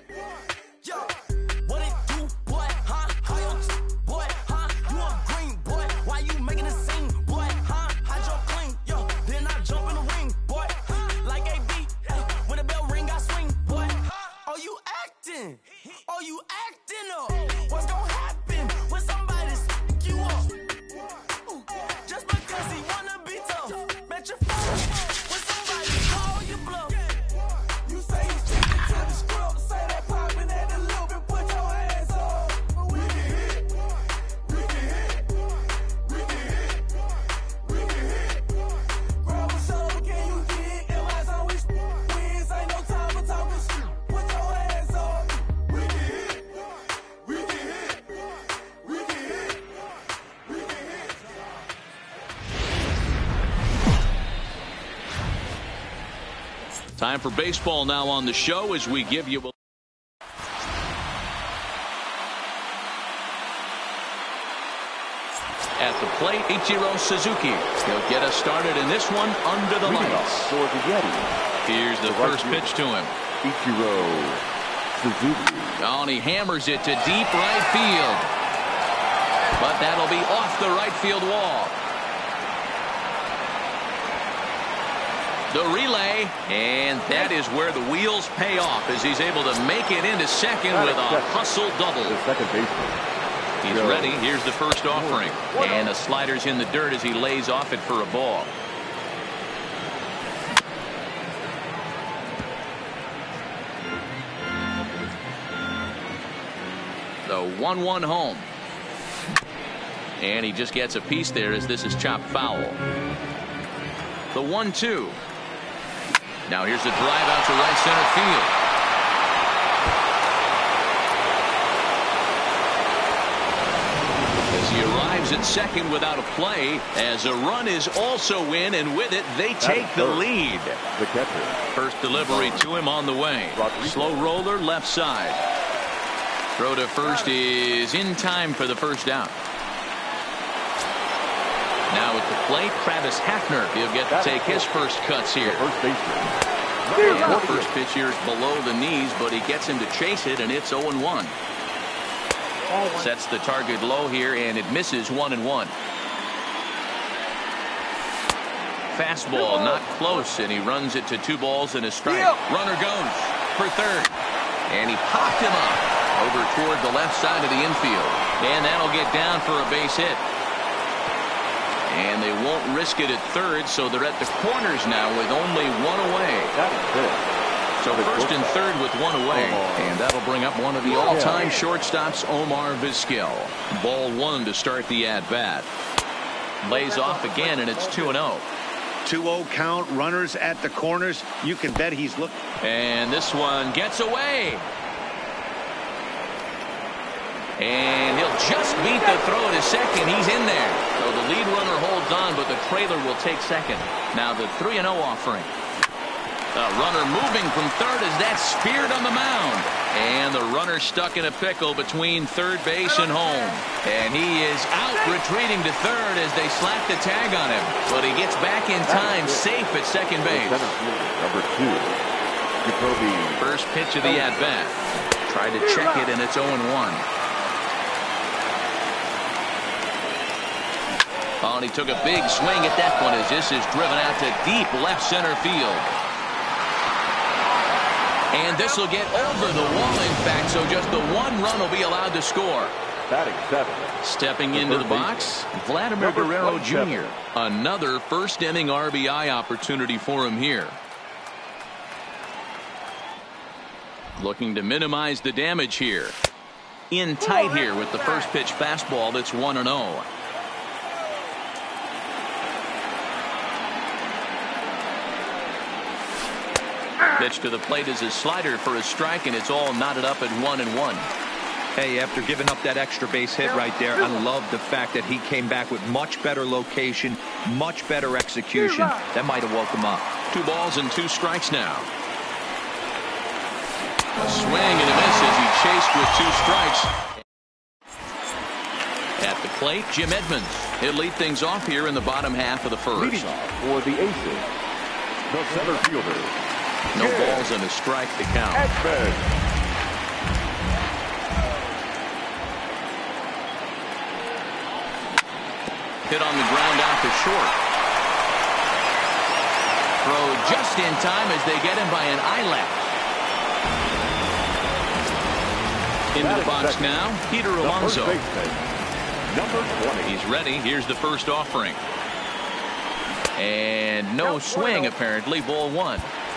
hit. Yo, what it do, boy? Huh? How you, boy? Huh? You a green boy? Why you making a scene, boy? Huh? Hide your clean, yo. Then I jump in the ring, boy. Huh? Like A B, hey, when the bell ring, I swing, boy. Oh, you acting? Oh, you acting up? What's gonna happen when somebody stick you up? Ooh, just because he wanna be tough, bet your phone when somebody call you bluff. You say you sticking to the script, say that popping at the loop and put your hands on. We can hit, we can hit, we can hit, we can hit. Grab a shoulder, can you dig? Am I always wins? Ain't no time for talking shit. Put your hands on. We can hit, we can hit, we can hit, we can hit. Time for baseball now on the show as we give you a at the plate, Ichiro Suzuki. He'll get us started in this one under the Leading lights. off for the Yeti, Here's the the right first fielder, pitch to him. Ichiro Suzuki. Oh, and he hammers it to deep right field. But that'll be off the right field wall. The relay, and that is where the wheels pay off as he's able to make it into second with a hustle double. The second baseman. He's ready. Here's the first offering. And the slider's in the dirt as he lays off it for a ball. The one one home. And he just gets a piece there as this is chopped foul. The one two. Now here's the drive out to right center field. As he arrives at second without a play, as a run is also in, and with it they take the lead. The catcher. First delivery to him on the way. Slow roller left side. Throw to first is in time for the first down. Now at the plate, Travis Hafner. He'll get to take his first cuts here. First baseman. And the first pitch here is below the knees, but he gets him to chase it, and it's oh and one. Sets the target low here, and it misses one and one. Fastball not close, and he runs it to two balls and a strike. Runner goes for third, and he popped him up over toward the left side of the infield, and that'll get down for a base hit. And they won't risk it at third, so they're at the corners now with only one away. So first and third with one away, and that'll bring up one of the all-time shortstops, Omar Vizquel. Ball one to start the at-bat. Lays off again, and it's two and oh. two oh count, runners at the corners. You can bet he's looking. And this one gets away. And he'll just beat the throw to second. He's in there. So the lead runner holds on, but the trailer will take second. Now the three and oh offering. The runner moving from third as that's speared on the mound. And the runner stuck in a pickle between third base and home. And he is out retreating to third as they slap the tag on him. But he gets back in time, safe at second base. Number two. Jacoby. First pitch of the at-bat. Tried to check it, and it's oh and one. Oh, and he took a big swing at that one as this is driven out to deep left center field. And this will get over the wall, in fact, so just the one run will be allowed to score. Batting seven. Stepping into the box, Vladimir Guerrero Junior Another first inning R B I opportunity for him here. Looking to minimize the damage here. In tight here with the first pitch fastball that's one and oh. Pitch to the plate is a slider for a strike, and it's all knotted up at one and one. Hey, after giving up that extra base hit right there, I love the fact that he came back with much better location, much better execution. That might have woke him up. Two balls and two strikes now. A swing and a miss as he chased with two strikes. At the plate, Jim Edmonds. He'll lead things off here in the bottom half of the first. Leading off for the Aces, the center fielder. No balls and a strike to count. Edmonds. Hit on the ground out to short. Throw just in time as they get him by an eyelash. Into the box now, Peter Alonso. Number twenty. He's ready. Here's the first offering. And no swing, apparently. Ball one.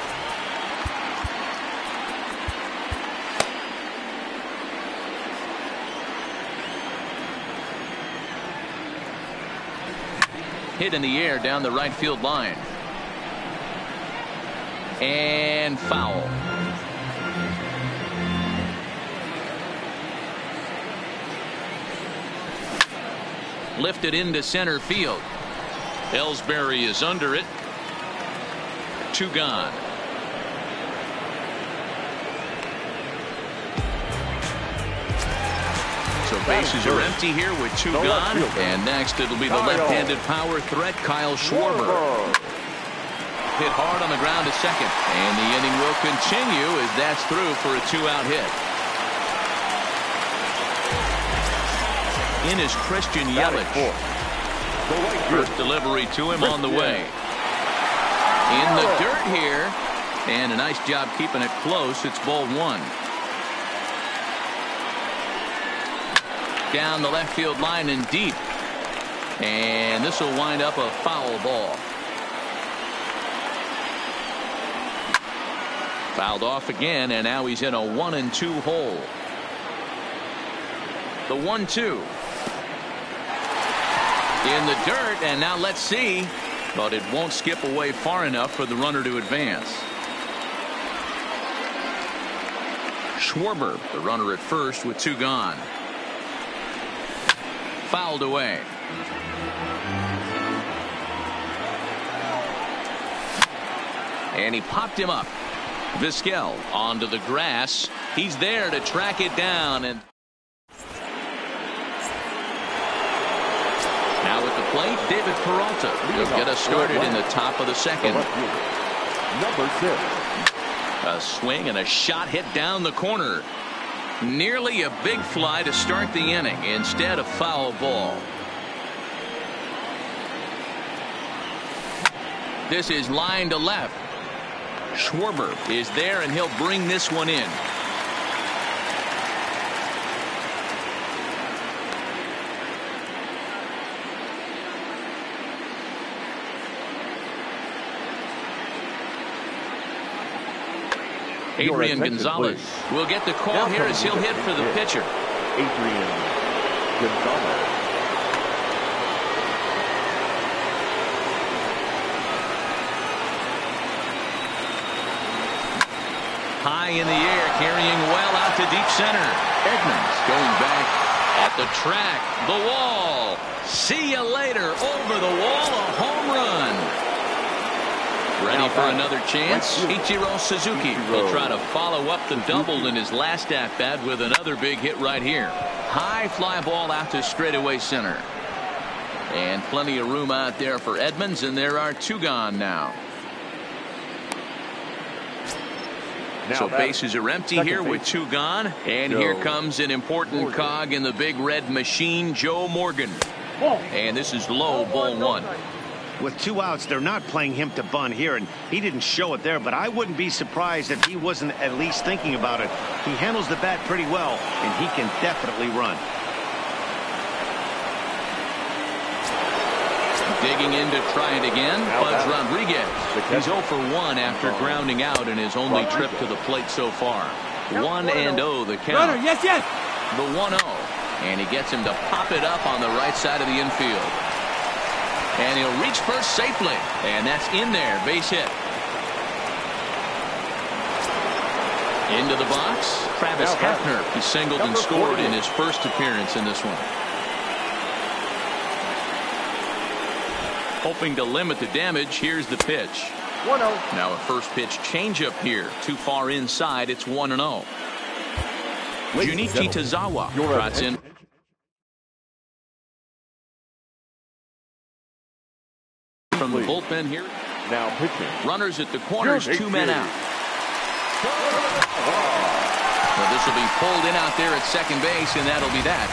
Hit in the air down the right field line. And foul. Lifted into center field. Ellsbury is under it. Two gone. So bases are empty here with two gone. And next it'll be the left-handed power threat, Kyle Schwarber. Hit hard on the ground to second. And the inning will continue as that's through for a two-out hit. In is Christian Yelich. First delivery to him on the way. In the dirt here. And a nice job keeping it close. It's ball one. Down the left field line and deep. And this will wind up a foul ball. Fouled off again, and now he's in a one and two hole. The one two. In the dirt, and now let's see. but it won't skip away far enough for the runner to advance. Schwarber, the runner at first with two gone. Fouled away. And he popped him up. Vizquel onto the grass. He's there to track it down. And now at the plate, David Peralta. He'll get us started in the top of the second. Number six. A swing and a shot hit down the corner. Nearly a big fly to start the inning. Instead, a foul ball. This is line to left. Schwarber is there, and he'll bring this one in. Adrian Gonzalez will get the call here as he'll hit for the pitcher. Adrian Gonzalez. High in the air, carrying well out to deep center. Edmonds going back at the track, the wall. See you later. Over the wall, a home run. Ready for another chance. Ichiro Suzuki will try to follow up the double in his last at bat with another big hit right here. High fly ball out to straightaway center. And plenty of room out there for Edmonds, and there are two gone now. So bases are empty here with two gone. And here comes an important cog in the big red machine, Joe Morgan. And this is low, ball one. With two outs, they're not playing him to bunt here, and he didn't show it there, but I wouldn't be surprised if he wasn't at least thinking about it. He handles the bat pretty well, and he can definitely run. Digging in to try it again, Buzz Rodriguez. He's oh for one after grounding out in his only trip to the plate so far. one and oh the count. Runner, yes, yes. The one oh, and he gets him to pop it up on the right side of the infield. And he'll reach first safely, and that's in there, base hit. Into the box, Travis Hafner. He singled and scored in his first appearance in this one. Hoping to limit the damage, here's the pitch. one oh. Now a first pitch changeup here. Too far inside, it's one and oh. Junichi Tazawa trots in. From the bullpen here. Now pitching. Runners at the corners, two men out. Well, this will be pulled in out there at second base, and that'll be that.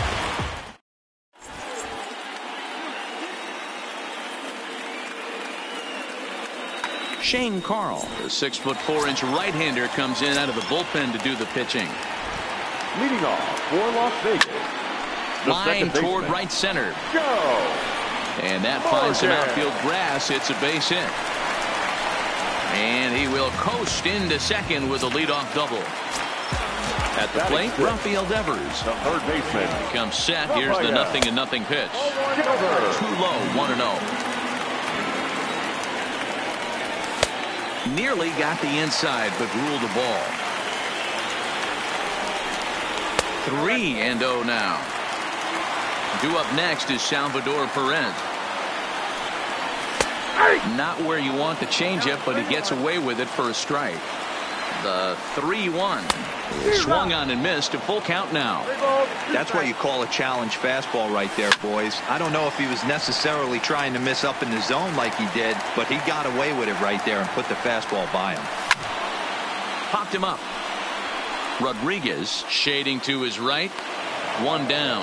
Shane Carl, the six foot four inch right-hander, comes in out of the bullpen to do the pitching. Leading off for Las Vegas. Line toward right center. Go! And that finds some outfield grass. It's a base hit. And he will coast into second with a leadoff double. At the plate, Rafael Devers. The third baseman comes set. Here's the nothing and nothing pitch. Too low, one and oh. Nearly got the inside, but ruled the ball. three and oh now. Due up next is Salvador Perez. Not where you want the changeup, but he gets away with it for a strike. The three one. Swung on and missed. A full count now. That's what you call a challenge fastball right there, boys. I don't know if he was necessarily trying to miss up in the zone like he did, but he got away with it right there and put the fastball by him. Popped him up. Rodriguez shading to his right. One down.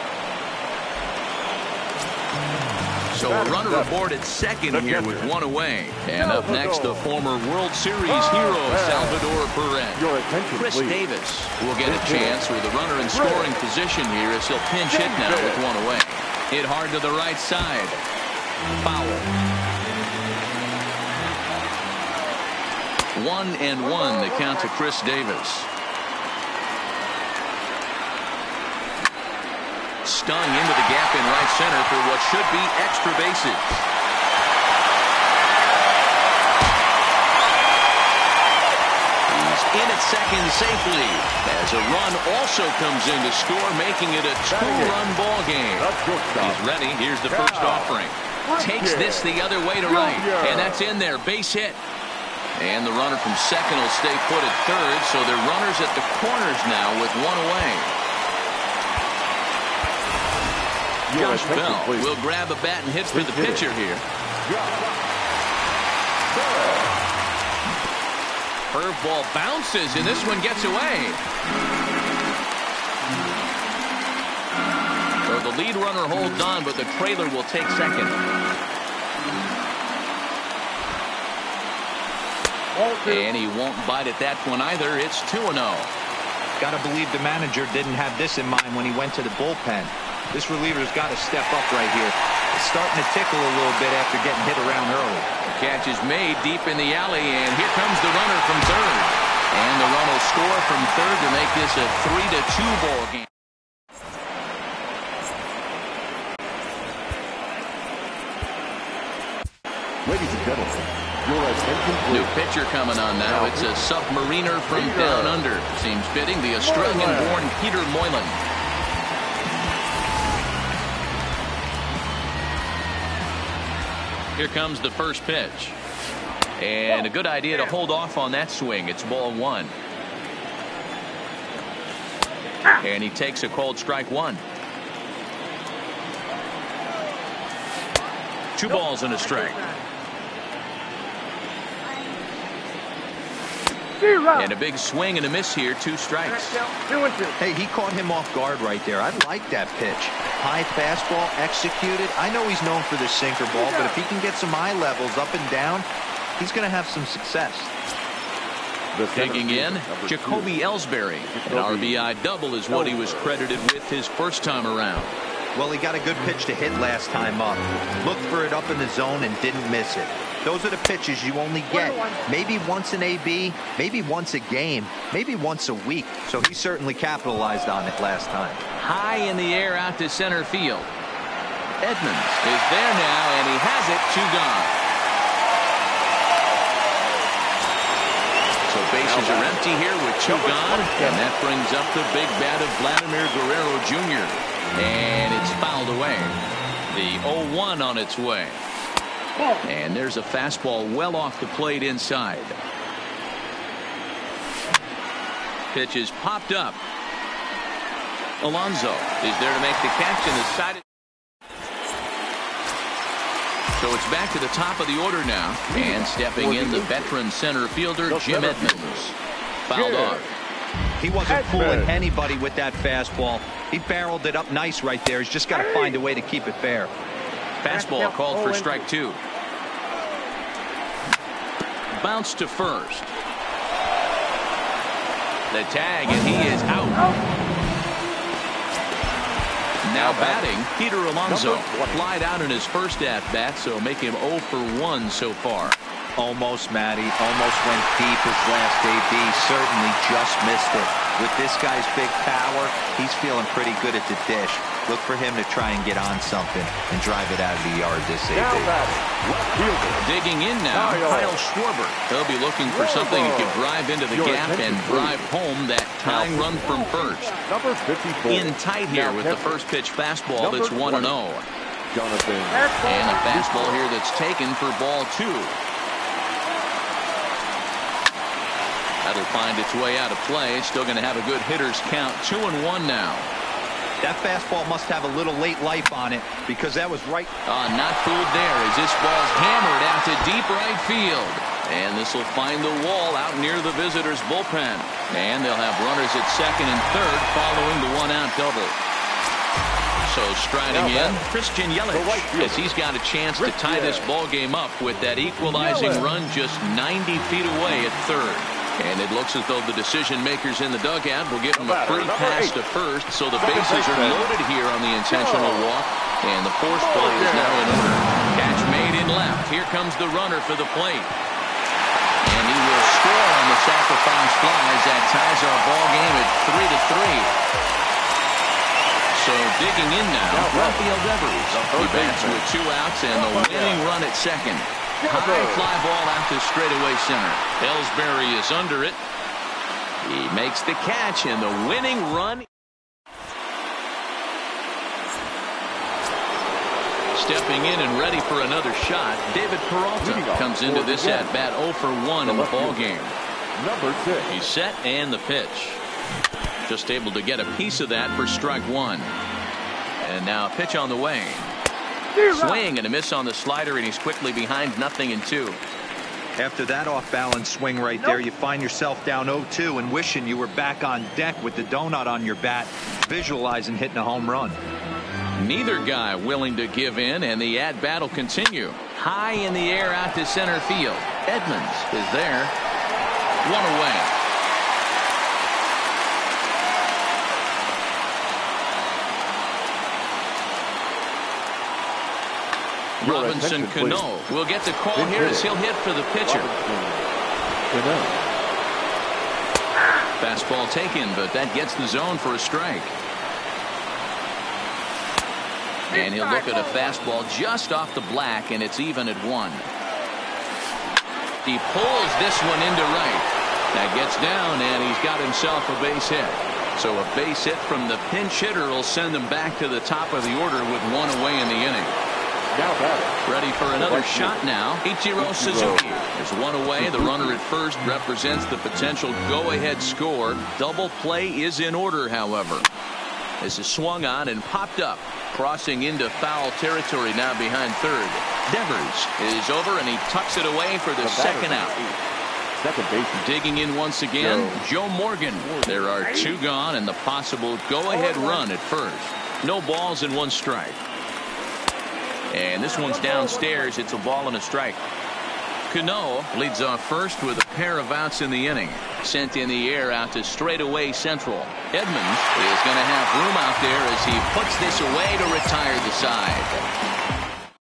So a runner aboard at second here with one away. And up next, the former World Series hero, Salvador Perez. Chris Davis will get a chance with a runner in scoring position here as he'll pinch hit now with one away. Hit hard to the right side. Foul. One and one, the count to Chris Davis. Stung into the gap in right center for what should be extra bases. at second safely. As a run also comes in to score, making it a two-run ball game. He's ready. Here's the first offering. Takes this the other way to right. And that's in there. Base hit. And the runner from second will stay put at third. So they're runners at the corners now with one away. Josh Bell will grab a bat and hit for the pitcher here. Curveball bounces, and this one gets away. So the lead runner holds on, but the trailer will take second. And he won't bite at that one either. It's two and oh. Got to believe the manager didn't have this in mind when he went to the bullpen. This reliever's got to step up right here. It's starting to tickle a little bit after getting hit around early. The catch is made deep in the alley, and here comes the runner from third. And the run will score from third to make this a three to two ball game. Ladies and gentlemen, your attention please. New pitcher coming on now. It's a submariner from down under. Seems fitting. The Australian-born Peter Moylan. Here comes the first pitch. And a good idea to hold off on that swing. It's ball one. And he takes a called strike one. Two balls and a strike. And a big swing and a miss here. Two strikes. Hey, he caught him off guard right there. I like that pitch. High fastball executed. I know he's known for this sinker ball, but if he can get some eye levels up and down, he's going to have some success. Digging in, Jacoby Ellsbury. An R B I double is what he was credited with his first time around. Well, he got a good pitch to hit last time up. Looked for it up in the zone and didn't miss it. Those are the pitches you only get maybe once in A B, maybe once a game, maybe once a week. So he certainly capitalized on it last time. High in the air out to center field. Edmonds is there now, and he has it. Two gone. So bases are empty here with two gone, and that brings up the big bat of Vladimir Guerrero Junior And it's fouled away. The oh one on its way. And there's a fastball well off the plate inside. Pitch is popped up. Alonso is there to make the catch and the side. So it's back to the top of the order now. And stepping in, the veteran center fielder, Jim Edmonds. Fouled off. He wasn't fooling anybody with that fastball. He barreled it up nice right there. He's just got to find a way to keep it fair. Fastball called for strike two. Bounce to first. The tag, and he is out. Now batting, Peter Alonso. Flied out in his first at-bat, so make him oh for one so far. Almost, Matty. Almost went deep his last A B. Certainly just missed it. With this guy's big power, he's feeling pretty good at the dish. Look for him to try and get on something and drive it out of the yard this A B. Digging in now, Kyle Schwarber. He'll be looking for something he can drive into the gap and drive home that tying run from first. In tight here with the first pitch fastball that's one and oh. And a fastball here that's taken for ball two. That'll find its way out of play. It's still going to have a good hitter's count. Two and one now. That fastball must have a little late life on it because that was right. Uh, not fooled there as this ball's hammered out to deep right field. And this will find the wall out near the visitors' bullpen. And they'll have runners at second and third following the one-out double. So striding in, Christian Yelich, as he's got a chance to tie this ball game up with that equalizing run just ninety feet away at third. And it looks as though the decision makers in the dugout will give him a free pass to first, so the bases are loaded here on the intentional walk, and the force play is now in order. Catch made in left. Here comes the runner for the plate. And he will score on the sacrifice fly as that ties our ball game at three to three. So digging in now, Rafael Devers. He bats with two outs and the winning run at second. High fly ball out to straightaway center. Ellsbury is under it. He makes the catch and the winning run. Stepping in and ready for another shot, David Peralta comes into this at bat oh for one in the ball game. Number six. He's set and the pitch. Just able to get a piece of that for strike one. And now a pitch on the way. Swing and a miss on the slider, and he's quickly behind nothing in two. After that off-balance swing right there, you find yourself down oh two and wishing you were back on deck with the donut on your bat, visualizing hitting a home run. Neither guy willing to give in, and the at-bat will continue. High in the air out to center field. Edmonds is there. One away. Robinson Cano will get the call here as he'll hit for the pitcher. Fastball taken, but that gets the zone for a strike. And he'll look at a fastball just off the black, and it's even at one. He pulls this one into right. That gets down, and he's got himself a base hit. So a base hit from the pinch hitter will send him back to the top of the order with one away in the inning. Now batting. Ready for another shot now. Ichiro Suzuki. There's one away. The runner at first represents the potential go-ahead score. Double play is in order, however. This is swung on and popped up. Crossing into foul territory now behind third. Devers is over, and he tucks it away for the, the second out. Second baseman. Digging in once again, Joe, Joe Morgan. There are two gone, and the possible go-ahead run at first. No balls and one strike. And this one's downstairs. It's a ball and a strike. Cano leads off first with a pair of outs in the inning. Sent in the air out to straightaway central. Edmonds is going to have room out there as he puts this away to retire the side.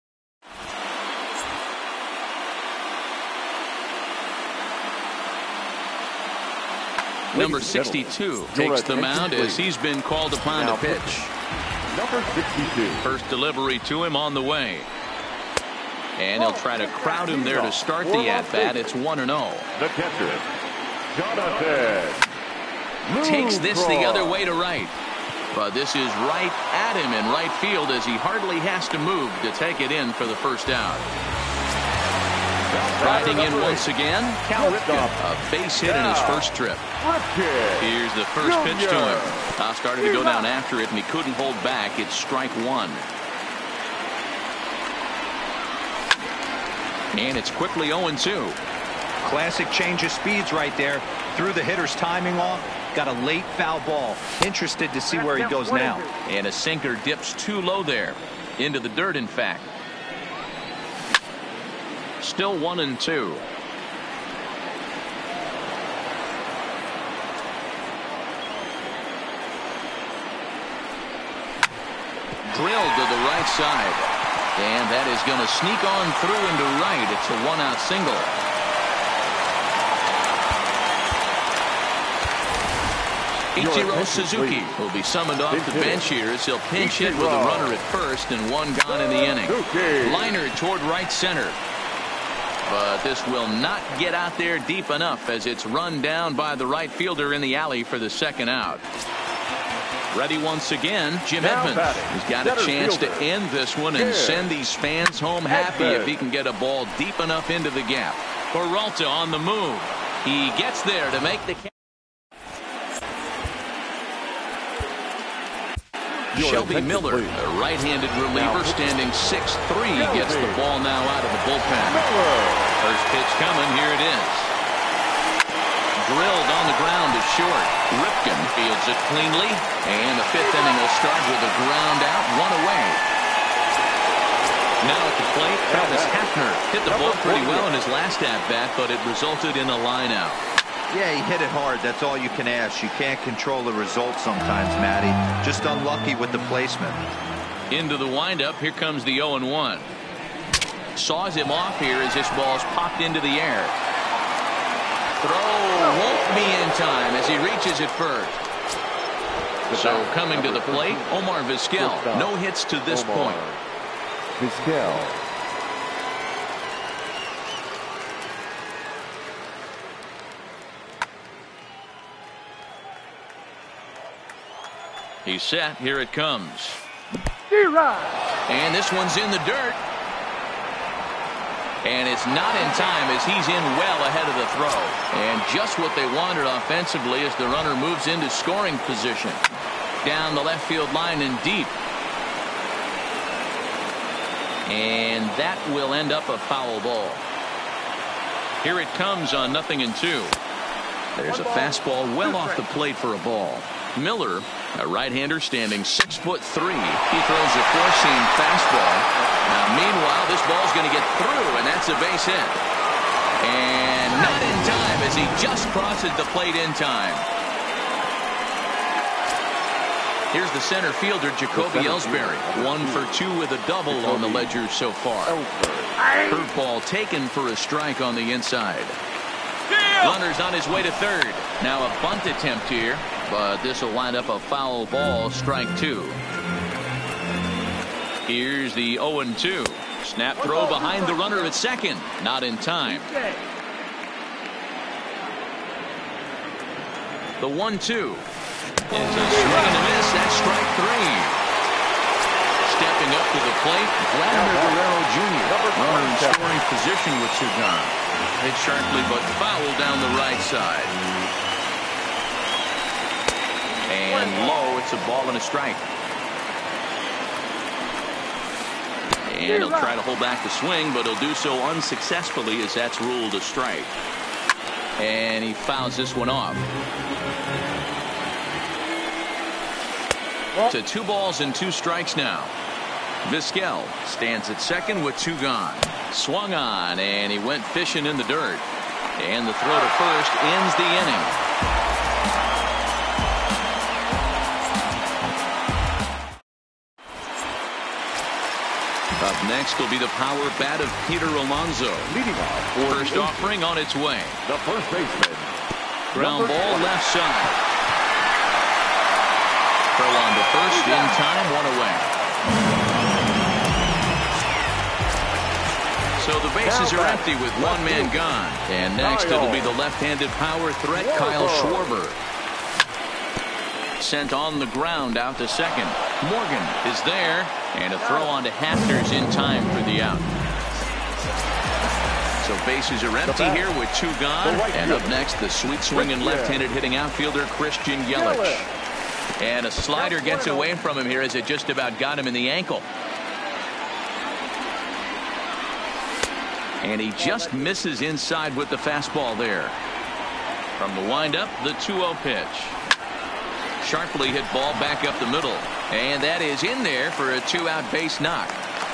Number sixty-two takes the mound as he's been called upon to pitch. Number sixty-two. First delivery to him on the way. And he'll try to crowd him there to start the at-bat. It's one and oh. The catcher, Jonathan takes this the other way to right. But this is right at him in right field as he hardly has to move to take it in for the first out. Riding in once again, Cal Ripken, a base hit in his first trip. Here's the first pitch to him. Now started to go down after it, and he couldn't hold back. It's strike one. And it's quickly oh and two. Classic change of speeds right there. Threw the hitter's timing off. Got a late foul ball. Interested to see where he goes now. And a sinker dips too low there. Into the dirt, in fact. Still one and two. Drilled to the right side. And that is going to sneak on through into right. It's a one-out single. Ichiro Suzuki will be summoned off the bench here as he'll pinch hit with a runner at first and one gone in the inning. Liner toward right center. But this will not get out there deep enough as it's run down by the right fielder in the alley for the second out. Ready once again, Jim Edmonds. He's got a chance to end this one and send these fans home happy if he can get a ball deep enough into the gap. Peralta on the move. He gets there to make the catch. Shelby Miller, a right-handed reliever, standing six three, gets the ball now out of the bullpen. First pitch coming, here it is. Drilled on the ground to short. Ripken fields it cleanly, and the fifth inning will start with a ground out, one away. Now at the plate, Travis Hafner hit the ball pretty well in his last at-bat, but it resulted in a line-out. Yeah, he hit it hard. That's all you can ask. You can't control the result sometimes, Matty. Just unlucky with the placement. Into the windup, here comes the oh and one. Saws him off here as this ball's popped into the air. Throw won't be in time as he reaches it first. So coming to the plate, Omar Vizquel. No hits to this point. Vizquel. He's set. Here it comes. D-Rod. And this one's in the dirt. And it's not in time as he's in well ahead of the throw. And just what they wanted offensively as the runner moves into scoring position. Down the left field line and deep. And that will end up a foul ball. Here it comes on nothing and two. There's a fastball well off the plate for a ball. Miller, a right-hander standing six foot three. He throws a four-seam fastball. Now, meanwhile, this ball's going to get through, and that's a base hit. And not in time as he just crosses the plate in time. Here's the center fielder, Jacoby Ellsbury. One for two with a double on the ledger so far. Curveball taken for a strike on the inside. Runner's on his way to third. Now a bunt attempt here, but this will wind up a foul ball, strike two. Here's the oh and two. Snap throw behind the runner at second. Not in time. The one two. It's a swing and a miss. That's strike three. Stepping up to the plate, Vladimir Guerrero Junior Runner in scoring position with Sugan. Hit sharply but foul down the right side. And low. It's a ball and a strike. And he'll try to hold back the swing, but he'll do so unsuccessfully as that's ruled a strike. And he fouls this one off. To two balls and two strikes now. Vizquel stands at second with two gone. Swung on, and he went fishing in the dirt. And the throw to first ends the inning. Up next will be the power bat of Peter Alonso. Leading off. First offering on its way. The first baseman. Ground ball left side. Throw on to first in time, one away. So the bases are empty with one man gone. And next it'll be the left-handed power threat, Kyle Schwarber. Sent on the ground out to second. Morgan is there. And a throw on to Hafters in time for the out. So bases are empty here with two gone. And up next, the sweet swinging left-handed hitting outfielder, Christian Yelich. And a slider gets away from him here as it just about got him in the ankle. And he just misses inside with the fastball there. From the windup, the two oh pitch. Sharply hit ball back up the middle. And that is in there for a two-out base knock.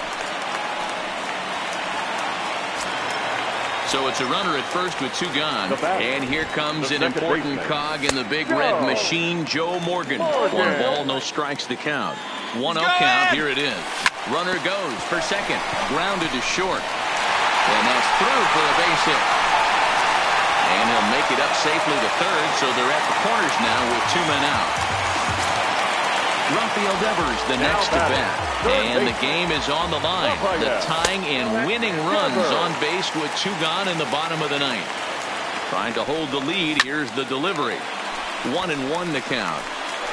So it's a runner at first with two gone. And here comes an important cog in the big red machine, Joe Morgan. One ball, no strikes to count. one oh count, here it is. Runner goes for second. Grounded to short. And that's through for a base hit. And he'll make it up safely to third, so they're at the corners now with two men out. Rafael Devers, the next to bat. And the game is on the line. The tying and winning runs on base with two gone in the bottom of the ninth. Trying to hold the lead. Here's the delivery. One and one to count.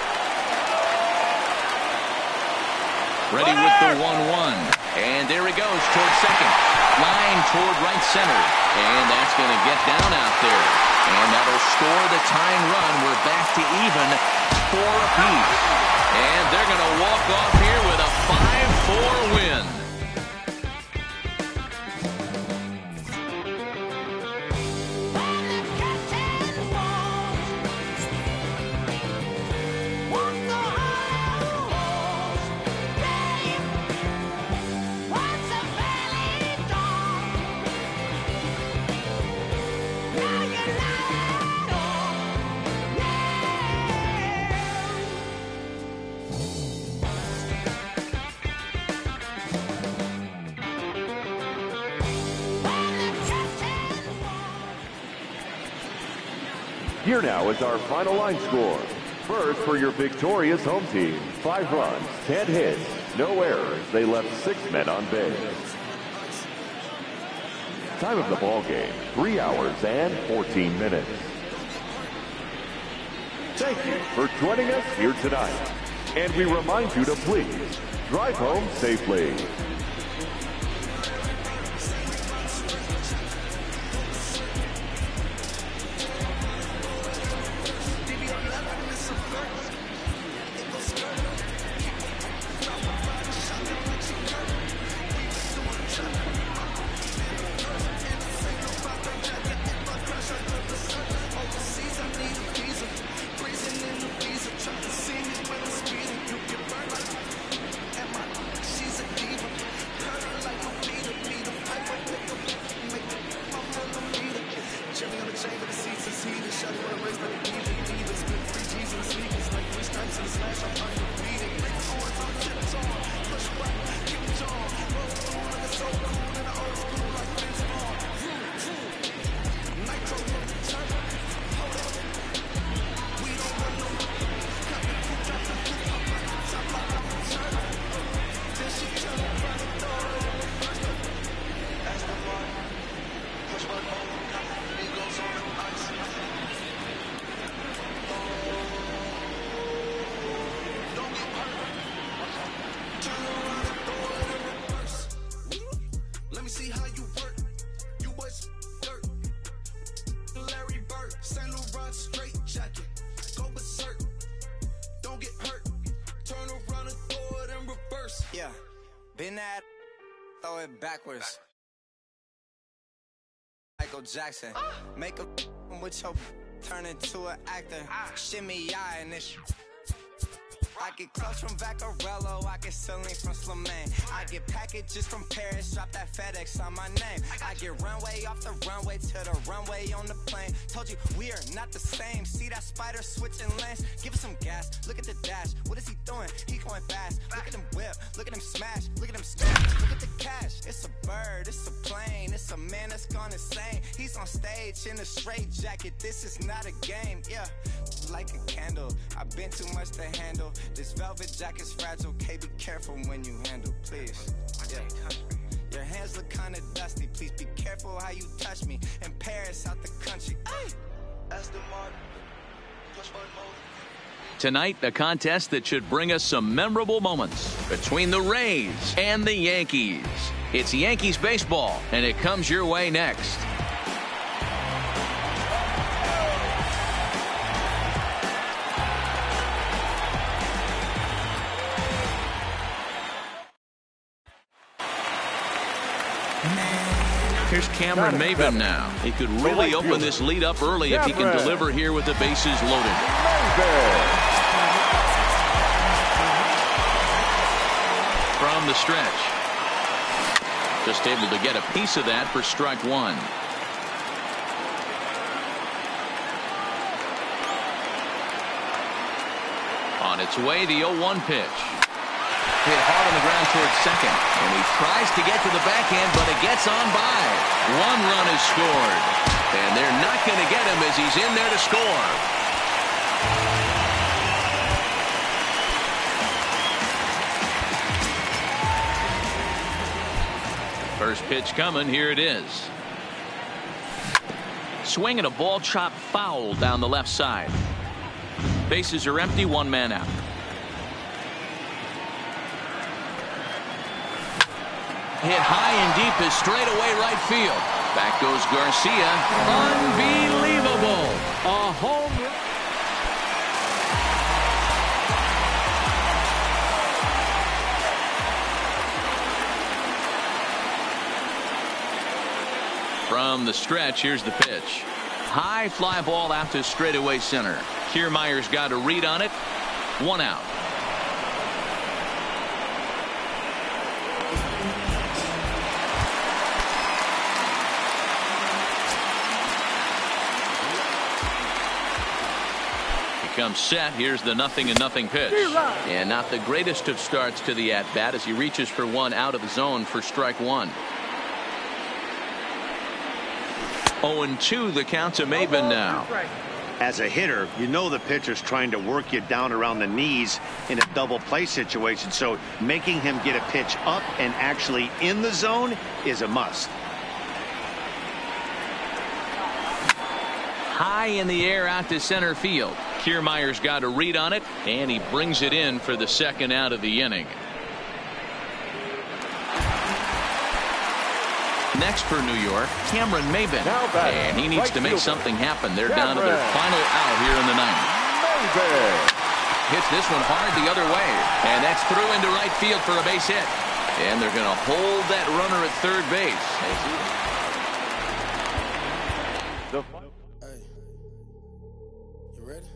Ready with the one one. And there he goes toward second. Line toward right center. And that's going to get down out there. And that'll score the tying run. We're back to even. Four apiece. And they're going to walk off here with a five four win. Here now is our final line score. First for your victorious home team. Five runs, ten hits, no errors. They left six men on base. Time of the ball game, three hours and fourteen minutes. Thank you for joining us here tonight. And we remind you to please drive home safely. Yeah, been that, throw it backwards. Michael Jackson, make a with your turn into an actor. Shimmy eye and this. I get clothes from Vaccarello, I get ceiling from Slimane. I get packages from Paris, drop that FedEx on my name. I get runway off the runway to the runway on the plane. Told you we are not the same. See that spider switching lanes? Give it some gas, look at the dash. What is he doing? He going fast. Look at him whip, look at him smash, look at him scratch. Look at the cash, it's a bird, it's a plane. It's a man that's gone insane. He's on stage in a straight jacket, this is not a game, yeah. Like a candle, I've been too much to handle. This velvet jacket's fragile, okay, be careful when you handle, please. Yeah. Your hands look kinda dusty, please be careful how you touch me. In Paris, out the country. Ay! That's the mark. Push one more. Tonight, a contest that should bring us some memorable moments between the Rays and the Yankees. It's Yankees baseball, and it comes your way next. Here's Cameron Maybin now. He could really open this lead up early if he can deliver here with the bases loaded. From the stretch. Just able to get a piece of that for strike one. On its way, the oh one pitch. Hit hard on the ground towards second. And he tries to get to the backhand, but it gets on by. One run is scored. And they're not going to get him as he's in there to score. First pitch coming. Here it is. Swing and a ball chopped foul down the left side. Bases are empty. One man out. Hit high and deep is straight away right field. Back goes Garcia. Unbelievable. A home run. From the stretch, here's the pitch. High fly ball out to straightaway center. Kiermaier's got a read on it. One out. Comes set. Here's the nothing and nothing pitch. And not the greatest of starts to the at-bat as he reaches for one out of the zone for strike one. oh and two the count to Maybin now. As a hitter, you know the pitcher's trying to work you down around the knees in a double play situation, so making him get a pitch up and actually in the zone is a must. high in the air out to center field. Kiermaier's got a read on it, and he brings it in for the second out of the inning. Next for New York, Cameron Maybin. And he needs right to make fielder. something happen. They're Cameron. down to their final out here in the ninth. Maybin. Hits this one hard the other way. And that's through into right field for a base hit. And they're going to hold that runner at third base. The Hey. You ready?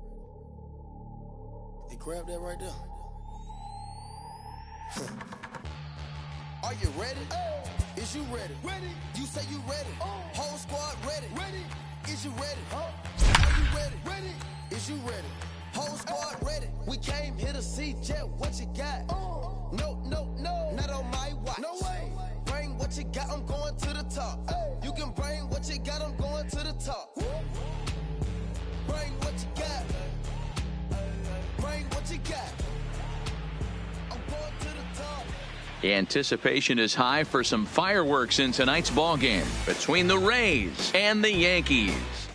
Hey, grab that right there. Are you ready? Is you ready? Ready. You say you ready. Whole squad ready. Ready. Is you ready? Are you ready? Ready. Is you ready? Whole squad ready. We came here to see Jet. What you got? No, no, no. Not on my watch. No way. Bring what you got. I'm going to the top. You can bring what you got. I'm going to the top. Bring what you got. Bring what you got. I'm going to the top. Anticipation is high for some fireworks in tonight's ball game between the Rays and the Yankees.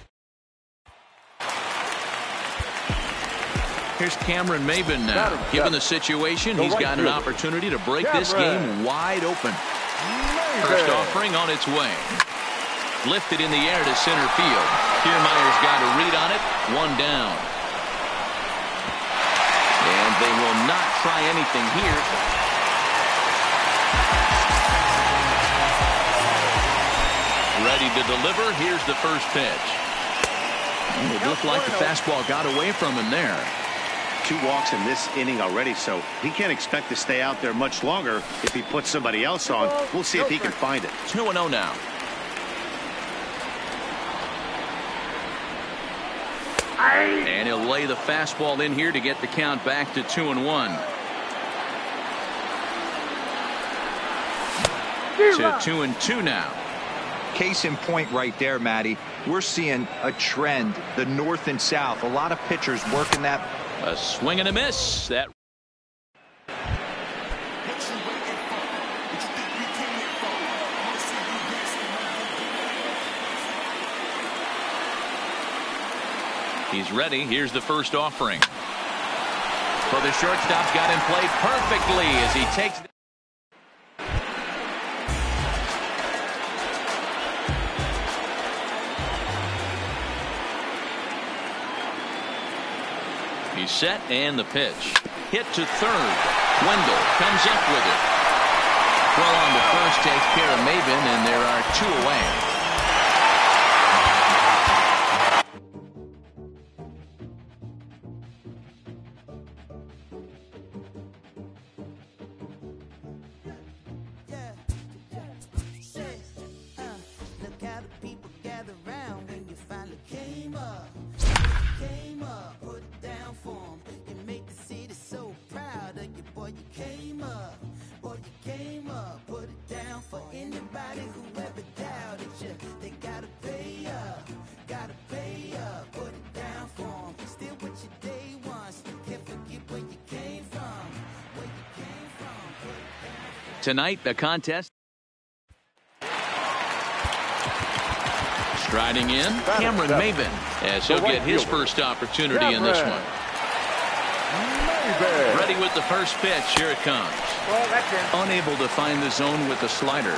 Here's Cameron Maybin now. Given the situation, he's got an opportunity to break this game wide open. First offering on its way. Lifted in the air to center field. Kiermaier's got a read on it. One down. And they will not try anything here. Ready to deliver. Here's the first pitch. It looked like the fastball got away from him there. Two walks in this inning already, so he can't expect to stay out there much longer if he puts somebody else on. We'll see if he can find it. two and oh now. And he'll lay the fastball in here to get the count back to two and one. To two and two now. Case in point right there, Matty. We're seeing a trend, the north and south. A lot of pitchers working that. A swing and a miss. That. He's ready. Here's the first offering. Well, the shortstop's got him played perfectly as he takes. He's set, and the pitch. Hit to third. Wendell comes up with it. Well, on the first takes care of Maybin, and there are two away. Look how the people gather round when you finally came up. Came up, put it down for 'em. You make the city so proud of you, boy. You came up, boy. You came up, put it down for anybody who ever doubted you. They gotta pay up, gotta pay up, put it down for 'em. Still with your day ones, can't forget where you came from, where you came from. Put it down for 'em. Tonight, the contest. Striding in, Cameron Maybin, as he'll get his first opportunity in this one. Ready with the first pitch. Here it comes. Unable to find the zone with the slider.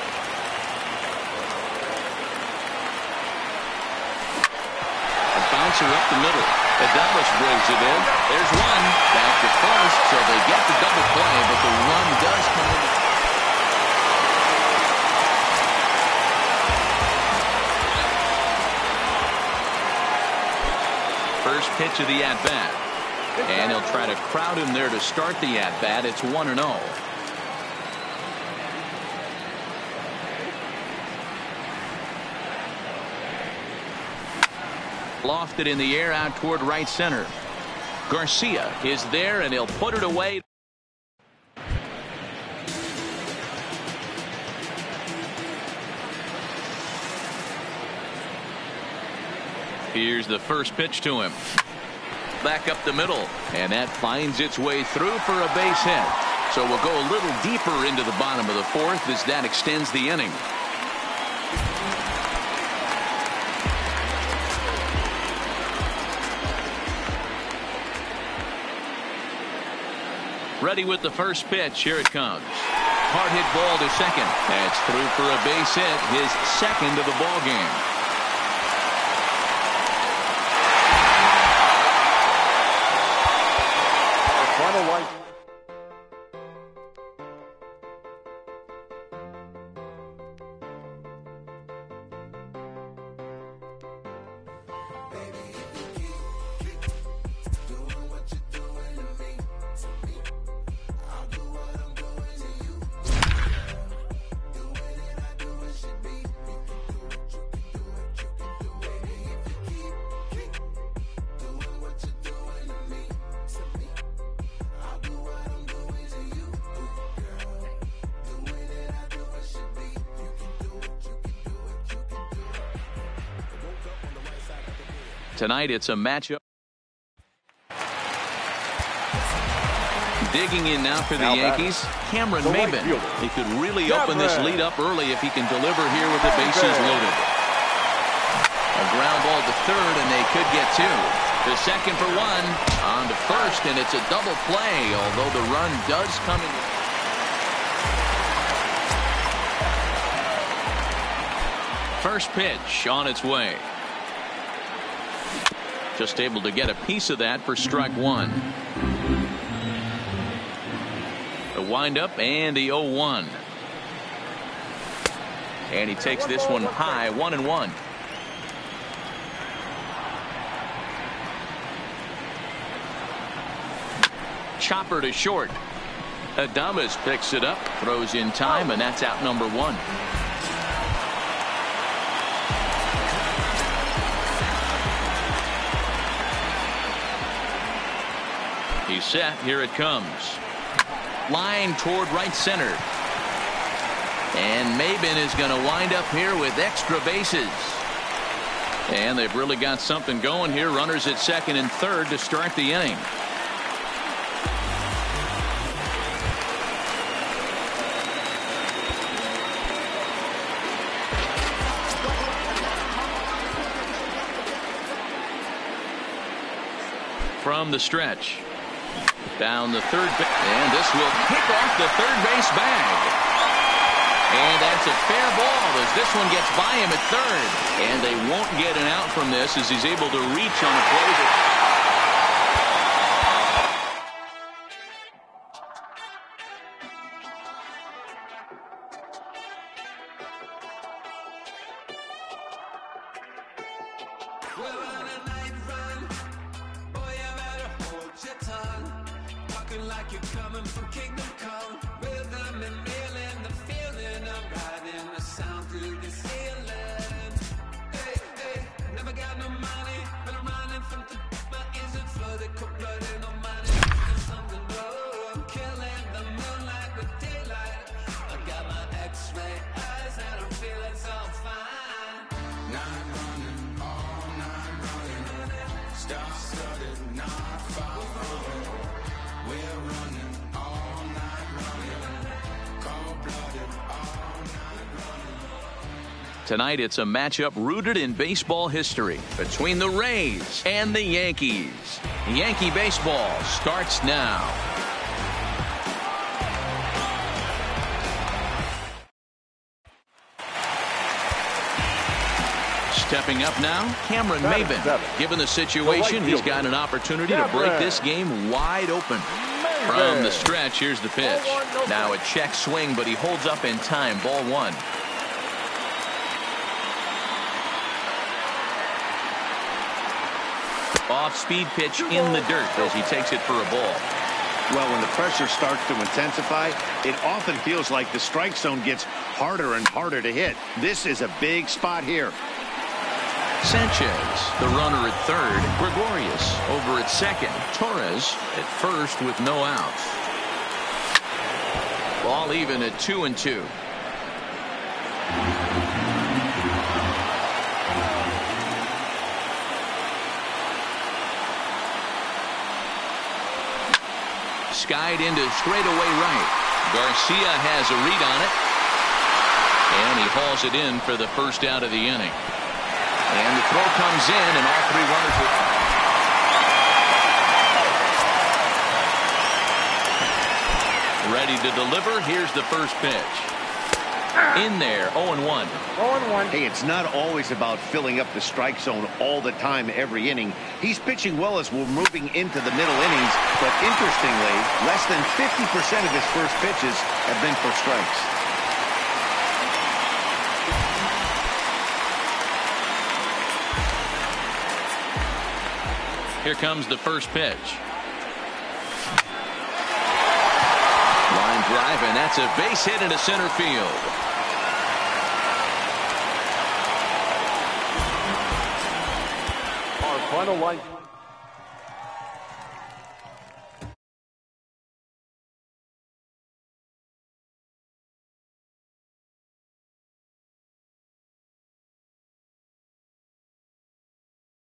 A bouncer up the middle. Adames brings it in. There's one. Back to first, so they get the double play, but the run does come in. First pitch of the at-bat. And he'll try to crowd him there to start the at-bat. It's one and oh. Lofted in the air out toward right center. Garcia is there, and he'll put it away. Here's the first pitch to him. Back up the middle, and that finds its way through for a base hit. So we'll go a little deeper into the bottom of the fourth as that extends the inning. Ready with the first pitch. Here it comes. Hard hit ball to second. That's through for a base hit, his second of the ball game. Final line. Tonight it's a matchup. Digging in now for the Now Yankees, Cameron the right Maybin. fielder. He could really open this lead up early if he can deliver here with the bases loaded. A ground ball to third, and they could get two. To second for one, on to first, and it's a double play, although the run does come in. First pitch on its way. Just able to get a piece of that for strike one. The windup and the oh one. And he takes this one high, one and one. Chopper to short. Adames picks it up, throws in time, and that's out number one. He's set. Here it comes. Line toward right center. And Maybin is going to wind up here with extra bases. And they've really got something going here. Runners at second and third to start the inning. From the stretch. Down the third, and this will kick off the third base bag. And that's a fair ball as this one gets by him at third. And they won't get an out from this as he's able to reach on a play. Tonight it's a matchup rooted in baseball history between the Rays and the Yankees. Yankee baseball starts now. Stepping up now, Cameron Maybin. Given the situation, he's got an opportunity to break this game wide open. From the stretch, here's the pitch. Now a check swing, but he holds up in time. Ball one. Off-speed pitch in the dirt as he takes it for a ball. Well, when the pressure starts to intensify, it often feels like the strike zone gets harder and harder to hit. This is a big spot here. Sanchez, the runner at third. Gregorius over at second. Torres at first with no outs. Ball even at two and two. Skied into straightaway right. Garcia has a read on it. And he hauls it in for the first out of the inning. And the throw comes in, and all three runners are... Ready to deliver. Here's the first pitch. In there, oh and one. oh and one. Hey, it's not always about filling up the strike zone all the time every inning. He's pitching well as we're moving into the middle innings, but interestingly, less than fifty percent of his first pitches have been for strikes. Here comes the first pitch. Line drive, and that's a base hit into center field. Our final line.